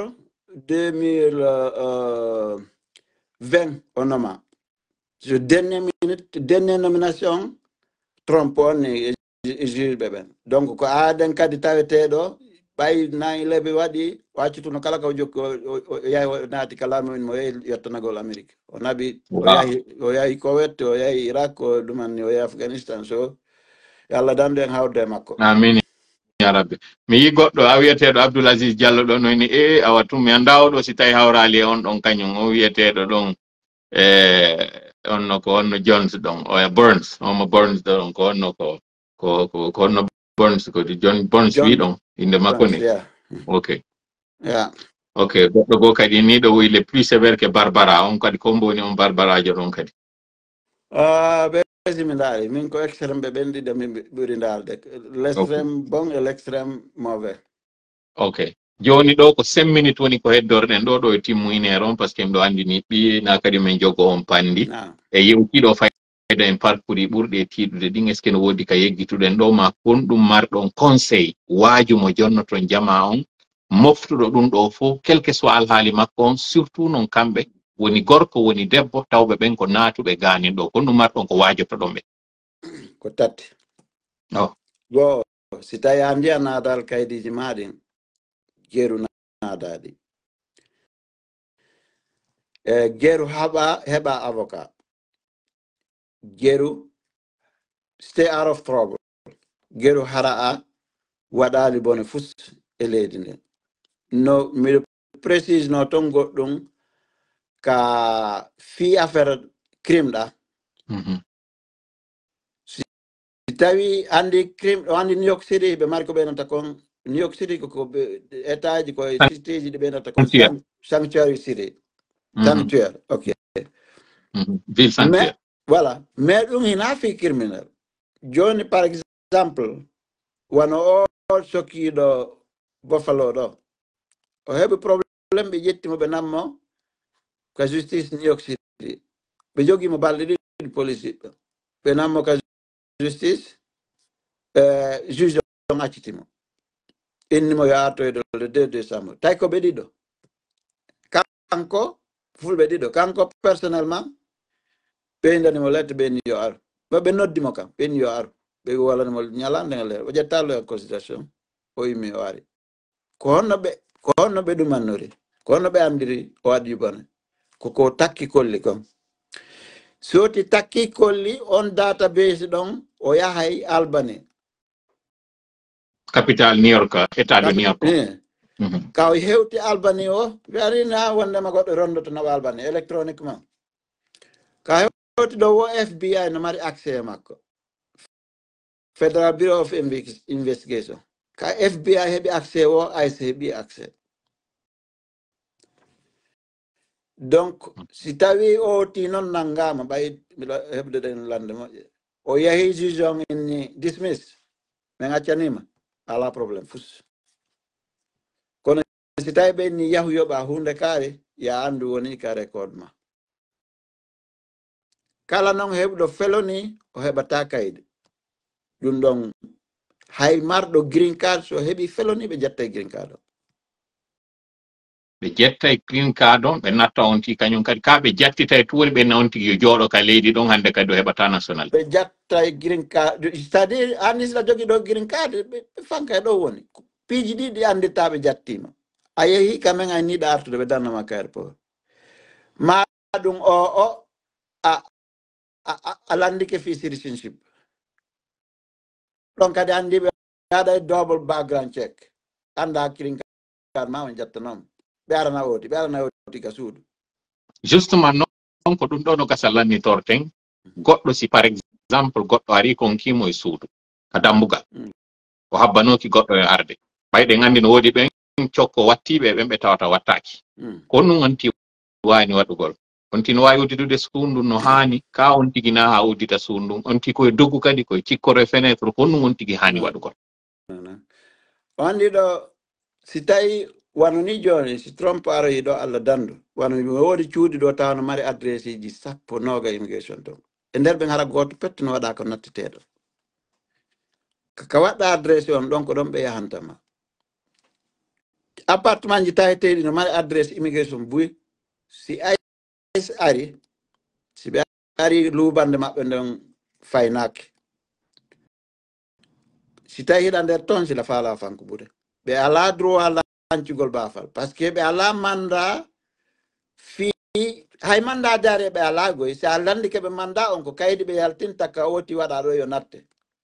2020 o noma so dernière minute dernière nomination Trump on e juge ɓen donc ko aden kadi taweteɗo ɓay 9/11 waɗi waccutuno kala ko jokki o yahi naati kalamumen mo yehi yettanagol Amérique o naɓi o yahi Koweït o yahi Irak o ɗumanni o yahi Afghanistan so yo Allah dandu en hawde makko amin ya rabbi mi yi goɗɗo a wiyeteɗo Abdoul Aziz Diallo ɗo noyni awa tum mi anda oɗo si tawi hawrali e on ɗon kañum o wiyeteɗo ɗon onno ko onno Jones ɗon o Burns omo Burns ɗon ko onno ko onno Burns ko John Burns wi ɗon inde makko ni ok ok goɗɗo goo kadi ni ɗo wi le plus sévère que Barbara on kadi ko mboni on Barbarajo ɗon kadi ɓe mi ndaari min ko extrême ɓe ɓenɗiɗe min ɓuri ndaalde l'extrême bon et l'extrême mauvais ok joni ɗo ko 5 minutes woni ko heddorɗen ɗo e timmuinere on par ce que mi ɗo andini ɓi na kadi min jogo on pandi e yewtiɗo fayda en parcours ɓurɗi e tiiɗude ɗin est ce que no woodi ka yeggituɗen ɗo ma kon ɗum marɗon conseil waaju mo jonnoton jama on moftuɗo ɗum ɗo fof quel que soit alhaali makko on surtout noon kamɓe woni gorko woni debbo tawɓe ɓen ko naatuɓe ganin ɗo kon ɗum marɗon ko waajotoɗon ɓe ko tati goo si tawi a ndiya naadal kaydiji maɗin geru naadaɗi geru heɓa avocat geru stay out of trouble geru hara a waɗali bone fus e leydi ndi no miɗo précise no ton goɗɗum ka fi affaire crime ɗa si tawi andi crime ɗo andi New York City ɓe mari ko ɓeynata kon New York City ko état ji koye cité ji ɗi ɓeynata kon sanctuary city sanctuary ok ville sanctuaire voilà mais ɗum hina fi criminel joni par exemple wano o sokkiɗo Buffalo ɗo o heɓi probléme ɓe ƴettimo ɓe nammo ka justice New York City ɓe jogimo balɗe ɗiɗi police ɗo ɓe nammo ka justice juge on accitimo innimo yo artoyde le 2 décembre tawi ko ɓe ɗiɗo kanko fulɓe ɗiɗo kanko personnellement ɓeydanimo lettre ɓeni yo aru ɓe noddimo kam ɓeni yo aru ɓe walanimo ñalande leer o ƴettallo en considération o yimmi o ari ko honno ɓe ɗumannori ko honno ɓe andiri o waɗi bone koko takki kolli kon soti takki kolli on database ɗon o yahay Albany capital New York état de New York ka o hewti Albany o warina wondema goɗɗo rondoto nawa Albany électroniquement ka hewti ɗo wo FBI no mari accès e makko Federal Bureau of Investigation ka FBI heɓi accès o ICE heɓi accès donc si tawi o ti noon nanngama ɓay mbiɗo heɓde ɗen lande moƴƴe o yahi juge on inni dismiss min accanima ala probléme fus kono si tawi ɓenni yahu yoɓa hunde kaari ya andu woni ka record ma kala noon heɓɗo feloni o heɓata kayde ɗum ɗon hay marɗo green card so heɓi feloni ɓe jetta green card o ɓe jetta green card on ɓe natta on ti kañum kadi ka ɓe jattita e tuuri ɓe on tigi yo jooɗo ka leydi ɗon hande kadi o heɓata national ɓe jatta e green card c'est à dire anni siɗa jogui ɗo green card ɓe fanka e ɗo woni piiji ɗiɗi andita ɓe jattima a yeehi kamen a niiɗa artude ɓe dannama ka airport ma ɗum o a landike fi citizenship ɗon kadi andi ɓe aɗa e double background check anda green card ma on jattanom ɓe arana oti ka suudu justement non ko ɗum ɗo no gasa lannitorten goɗɗo si par exemple goɗɗo ari konkimo e suudu ka dambugal o habbanoki goɗɗo e arde ɓayɗe gandi no woodi ɓen cokko wattiɓe ɓen ɓe tawata wattaki ko ɗum onti wani waɗugol onti no wawi uddidude suundu no hani ka on tigi na ha uddita suundu onti koye doggu kadi koye cikkoro e fenêtre ko ɗum on tigi hani waɗugol o andi ɗo si tawi wano ni joni si Trump aroyi ɗo Allah dandu wano woodi cuuɗi ɗo tawno mari adresse ji 19 immigration to e nder ɓen hara goto petto no waɗa ko natteteɗo ka waɗɗa adresse on ɗon ko ɗon ɓe yahantama appartement ji taweteɗi no mari adresse immigration buy si ICE ari si ɓe ari luubande maɓɓe nden faynaki si tawi hiɗa nder ton sila faala fanko ɓuure ɓe ala droit lancugol baafal par ce que ɓe ala manda fi hay manda jaare ɓe ala goy si a landi keɓe manda on ko kaydi ɓe yaltinta ka woti waɗa ɗo yo natte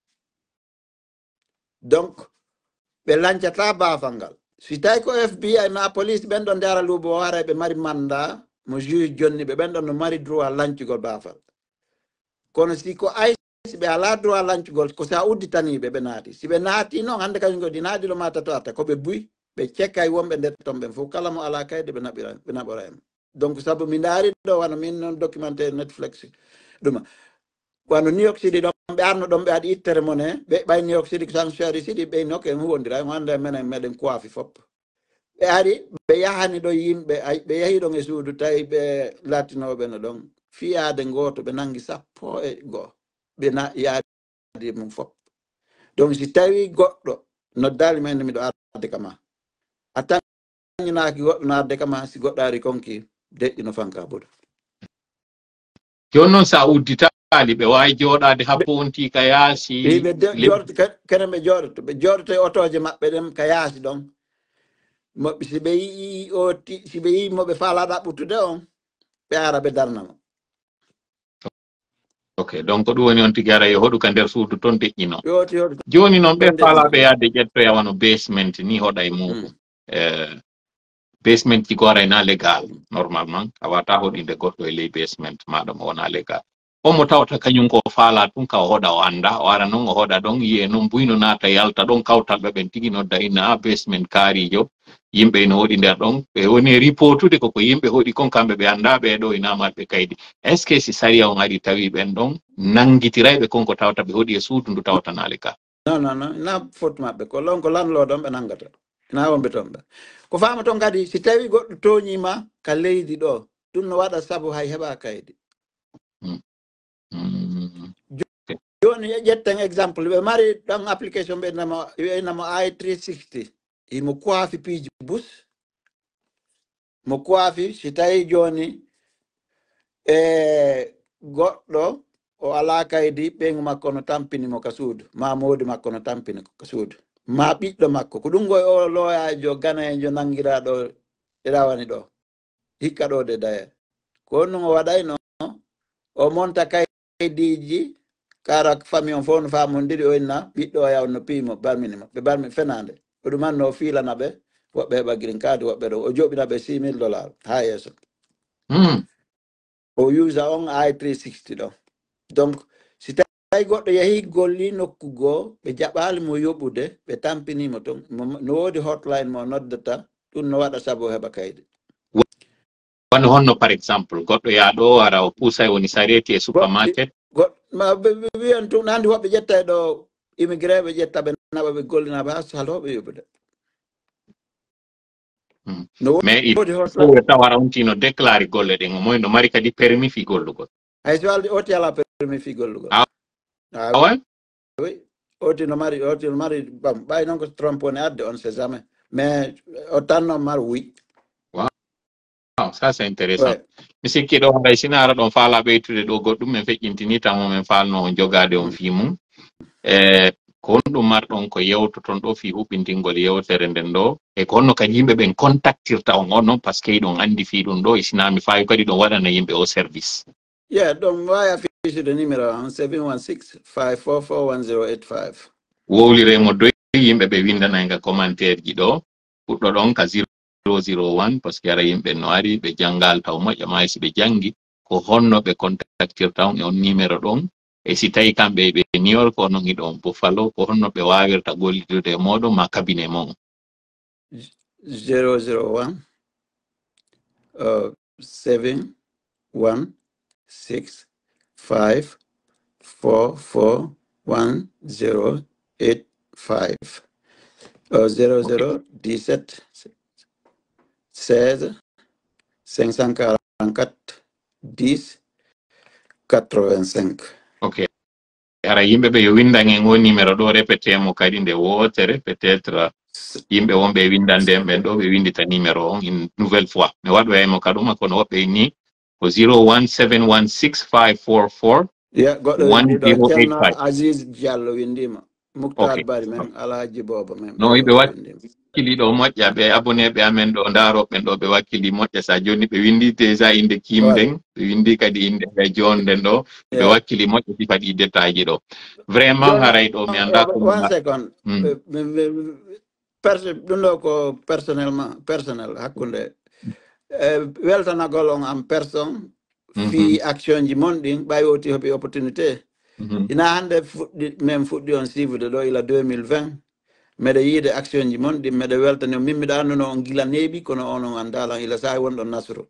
donc ɓe lancata baafal ngal si tawi ko FBI ma police ɓen ɗon ndara luubo o wara ɓe mari manda mo juge jonni ɓe ɓen ɗon no mari droit lancugol baafal kono si ko ICE ɓe ala droit lancugol ko sa udditaniɓe ɓe naati si ɓe naati noon hannde kañum go ɗi naadilo ma tato arta ko ɓe buy ɓe cekkay wonɓe nder ton ɓen fof kala mo ala kayde ɓe naɓora en donc sabu mi ndaari ɗo wano min noon documentaire Netflix ɗuma wano New York City ɗon ɓe arno ɗon ɓe aɗa ittere mon e ɓe ɓay New York City sanctuary City ɓe nok en huwondira hande menen meɗen kuwafi fop ɓe ari ɓe yahani ɗo yimɓe ɓe yahi ɗon e suudu tawi ɓe latinoɓe no ɗon fiyade goto ɓe nangi 11 ɓe yaadi mum fop donc si tawi goɗɗo noddali men miɗo arde kama a tañinaki goɗɗo no arde kama si goɗɗo ari konki deƴƴino fanka boɗo joni noon sa udditali ɓe wawi joɗade happo wonti ka yaasi kene ɓe jooɗoto e otoje maɓɓe ɗen ka yaasi ɗon moɓɓe si ɓe yii si ɓe yii moɓe faala ɗaɓɓutude on ɓe ara ɓe darnamo ok donc ɗum woni on tigi ara e hoɗu ka nder suudu toon deƴƴino joni noon ɓe faalaɓe yaade ƴettoya wano basement ni hoɗa e muɗum basement ji goray na légal normalement a wata hoɗinde goɗɗo e ley basement maɗa mo wona légal on mo tawata kañum ko faala tun ka o hoɗa o anda o ara noon o hoɗa ɗon yiye noon buyno naata yalta ɗon kawtalɓe ɓen tigi nodda inna basement kaarijo yimɓe no hoɗi nder ɗon ɓe woni ripotude koko yimɓe hoɗi kon kamɓe ɓe anda ɓeɗo ina marɓe kaydi est ce que si saria on ari tawi ɓen ɗon nangguitirayɓe konko tawata ɓe hoɗi e suudu ndu tawata na légal non na faute maɓɓe ko lon ko lanloɗo on ɓe nangata na wonɓe toon ɓe ko fama toon kadi si tawi goɗɗo toñima ka leydi ɗo ɗum no waɗa saabu hay heɓa kaydi joni ƴetten exemple ɓe mari ɗon application ɓe wiynamo I360 imo kuwafi piiji bus mo kuwafi si tawi joni goɗɗo o ala kaydi ɓeygu makko no tampinimo ka suudu ma modi makko no tampini ka suudu ma ɓiɗɗo makko ko ɗum goy o looyajo ganaejo nangiraɗo rawani ɗo hikka ɗo de d'ailleurs ko on o waɗayno o monta kaydiji kara famille on fof no famodiri o inna ɓiɗɗo o yaw no piimo balminimo ɓe balmi fenade o ɗumanno o fiilana ɓe woɓɓe heɓa green card woɓɓe ɗo o joɓina ɓe $6,000 ha yeeso o usa on I360 ɗo donc si tawi goɗɗo yeehi golli nokkugo ɓe jaɓali mo yoɓude ɓe tampinimo toon no woodi hotline mo noddata ɗum no waɗa saabu heɓa kaydi wano honno par exemple goɗɗo yaaɗo ara o puusay woni sareti e supermarket ɓe wiyan tun handi woɓɓe ƴetta ɗo immigré ɓe ƴetta ɓe naɓa ɓe gollinaɓe ha saloɓe yoɓude mais tawara ontino déclaré golle ɗen o moy no mari kadi permis fi gollugol hay so walde oti ala permis fi gollugol awa oui oti no mari bam ɓay noon ko Trump woni adde on sait jamais mais o tanno mari oui wow ça c'est intéressant mi sikki ɗo hay sina ara ɗon faala ɓeytude ɗo goɗɗum min feƴƴintini tan momin falno on jogade on fi mum ko honɗum marɗon ko yewtoton ɗo fi huɓɓintingol yewtere nden ɗo e ko honno kadi yimɓe ɓen contactirta on noon par ce que ɗon andi fi ɗum ɗo e sinami fawi kadi ɗon waɗana yimɓe o service ɗon wawi affichude numéro 716 544 1085 wowliremo doy yimɓe ɓe windanayga commentaire ji ɗo fuɗɗo ɗon ka 0 001 parce que ara yimɓe no ari ɓe jangal taw moƴƴa ma si ɓe jangi ko honno ɓe contactirta on e on numéro ɗon e si tawi kamɓe ɓe New York onon hiɗon Buffalo ko honno ɓe wawirta gollidude e moɗon ma cabinet mon 001 7 1 6 5 4 4 1 0 8 5 00 17 16 544 10 85. Ok. Ara yimɓe ɓe yo windan en o numéro ɗo répété mo kadi nde wotere peut-être yimɓe wonɓe windande ɓen ɗo ɓe windita numéro on une nouvelle fois mi waɗoyaymo kaduma kono woɓɓe ni ko 01716544108 goɗɗo Ceerno Aziz Diallo windima Moukhtar Bari men Alhaji Bobo men no ɓe wakkili ɗo moƴƴa ɓe abonné ɓe amen ɗo ndaroɓen ɗo ɓe wakkili moƴƴa sa joni ɓe windi déjà inde kimden ɓe windi kadi inde ɓe jonden ɗo ɓe wakkili moƴƴa si kadi détail ji ɗo vraiment haray ɗo mi anda ko 1 second ɗum ɗo ko personnel hakkunde weltanagol on en personne fi action ji mon ɗin ɓawi oti hoɓi opportunité ina hande min fuɗɗi on suivre ɗo ila 2020 meɗe yiide action ji mon ɗin meɗe weltani min miɗa anduno on gila neeɓi kono onon andalan ila sahi wonɗon Nasru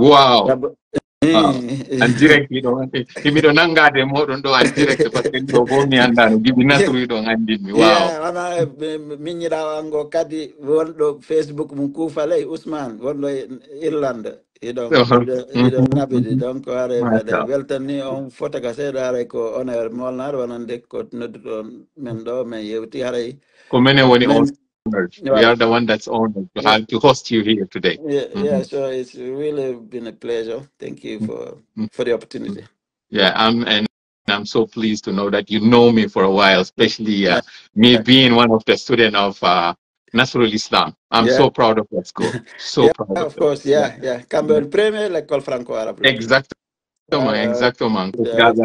en direct ɗo miɗo nangade moɗon ɗo en direct parce que ɗo bo mi andano Djiby Nasru ɗo andinmi wana min yiɗa ango kadi wonɗo Facebook mum Koufaley Ousmane wonɗo Irlande iɗo naɓiɗi donc are meɗe weltanni on fota ka seeɗa haray ko honneur molnare wonande ko nodduɗon men ɗo min yewti haray ko menen woni on. We are the one that's honored to have to host you here today. Yeah, so it's really been a pleasure. Thank you for the opportunity. Yeah, I'm so pleased to know that you know me for a while, especially me being one of the students of Nasrul Islam. I'm so proud of that school. So proud of course, yeah. Cameroon Premier, l'école franco-arabe. Exactement.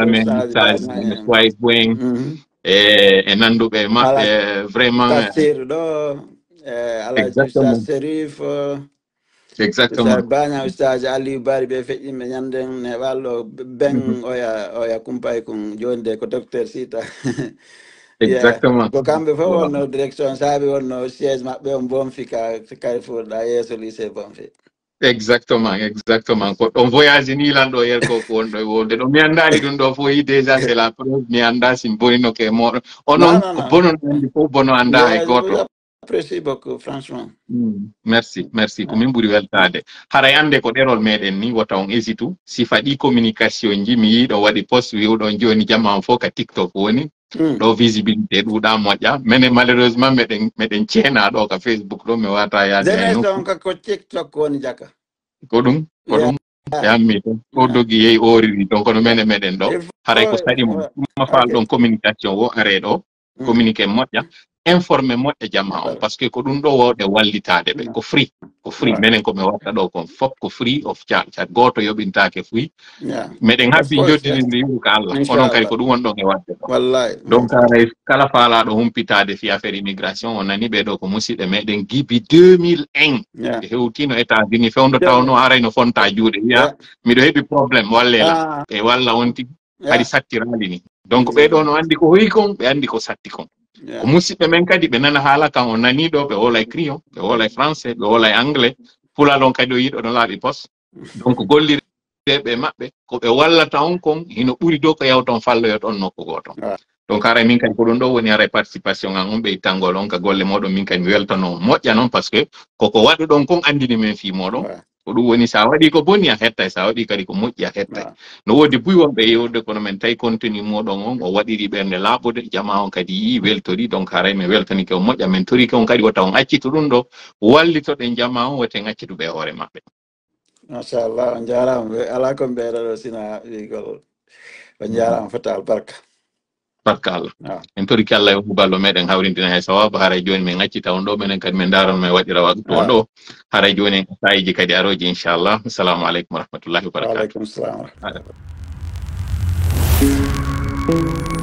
E nanduɓe maɓɓe vraiment Alhaji Ustaz Serif Ustaz Baña Ustaz Aliou Bari ɓe feƴƴiɓe ñanden ne wallo ben oya kumpay kon joni de ko docteur Sita ko kamɓe fof wonno direction saabi wonno siège maɓɓe on Bonfi Carrefour ɗa yeeso lycée Bonfi. Exactement ko ɗon voyage ni lan ɗo yer ko wonɗo e wonde ɗo mi andani ɗum ɗo fo yi déjà c'est la preuve mi anda sin bonino ke moɗo onon ko bonon andi fof bono anda hay goto. Merci beaucoup franchement. Merci ko min ɓuuri weltade haray ande ko ɗerol meɗen ni wota on hésitu si faɗi communication ji mi yiɗo waɗi post wiwɗon joni jamma on fof ka TikTok woni ɗo visibilité ɗuɗa moƴƴa minen malheureusement meɗen ceena ɗo ka Facebook ɗo mi wata yaade ko TikTok woni jaka ko ɗum yammi to o dogi yehi oriri ɗon kono meɗen ɗo haray ko saɗi mo ɗumma faal ɗon communication wo are ɗo communiqué moƴƴa informé moƴƴa jamma on par ce que ko ɗum ɗo wawde wallitade ɓe ko free minen komi watta ɗo kon fop ko free of charge hat goto yoɓintake fuy meɗen habbi joddininde yiɗu ko Allah onon kadi ko ɗum wonɗon e wadde ɗo donc haray kala faalaɗo humpitade fi affaire immigration o nani ɓeɗo ko musidɓe meɗen Gibi 2001 ɓe hewtino États-Unis fewdo tawno arayno fonta juuɗe wiya miɗo heeɓi probléme wallela e walla on tigi kadi sattirali ni donc ɓeɗo no andi ko hoyi kon ɓe andi ko satti kon ko musidɓe men kadi ɓe nana haala kan o nani ɗo ɓe wolay crion ɓe wolay français ɓe wolay anglais pulalon kadi o yiɗo ɗo laaɓi poste donc gollirɓe maɓɓe ko ɓe wallata on kon hino ɓuri dow ko yawton falloyot on nokku goto donc haray min kadi ko ɗum ɗo woni haray participation an on ɓe ittangol on ka golle moɗon min kadi mi weltano moƴƴa noon par ce que koko waɗuɗon kon andini men fi moɗon ko ɗum woni sa waɗi ko boni a hettay sa waɗi kadi ko moƴƴi a hettay no woodi buy wonɓe yewde kono men tawi contenu moɗon on o waɗiri ɓernde laaɓude jama on kadi yi weltori donc haray min weltanike on moƴƴa min torike on kadi wota on accitu ɗum ɗo wallitoɗen jama on woten accituɓe hoore maɓɓe machallah on jarama ala ko mbiyata ɗo sina wigol on jarama fatal barka Allah en toriki Allah e huballo meɗen hawrindina hay sawabu haray joni min accita on ɗo menen kadi min daran min waɗira waktu on ɗo haray joni en sayiji kadi aroji inchallah assalamu aleykum wa rahmatullahi wa barakatuh. Wa aleykum salam wa rahmatullah.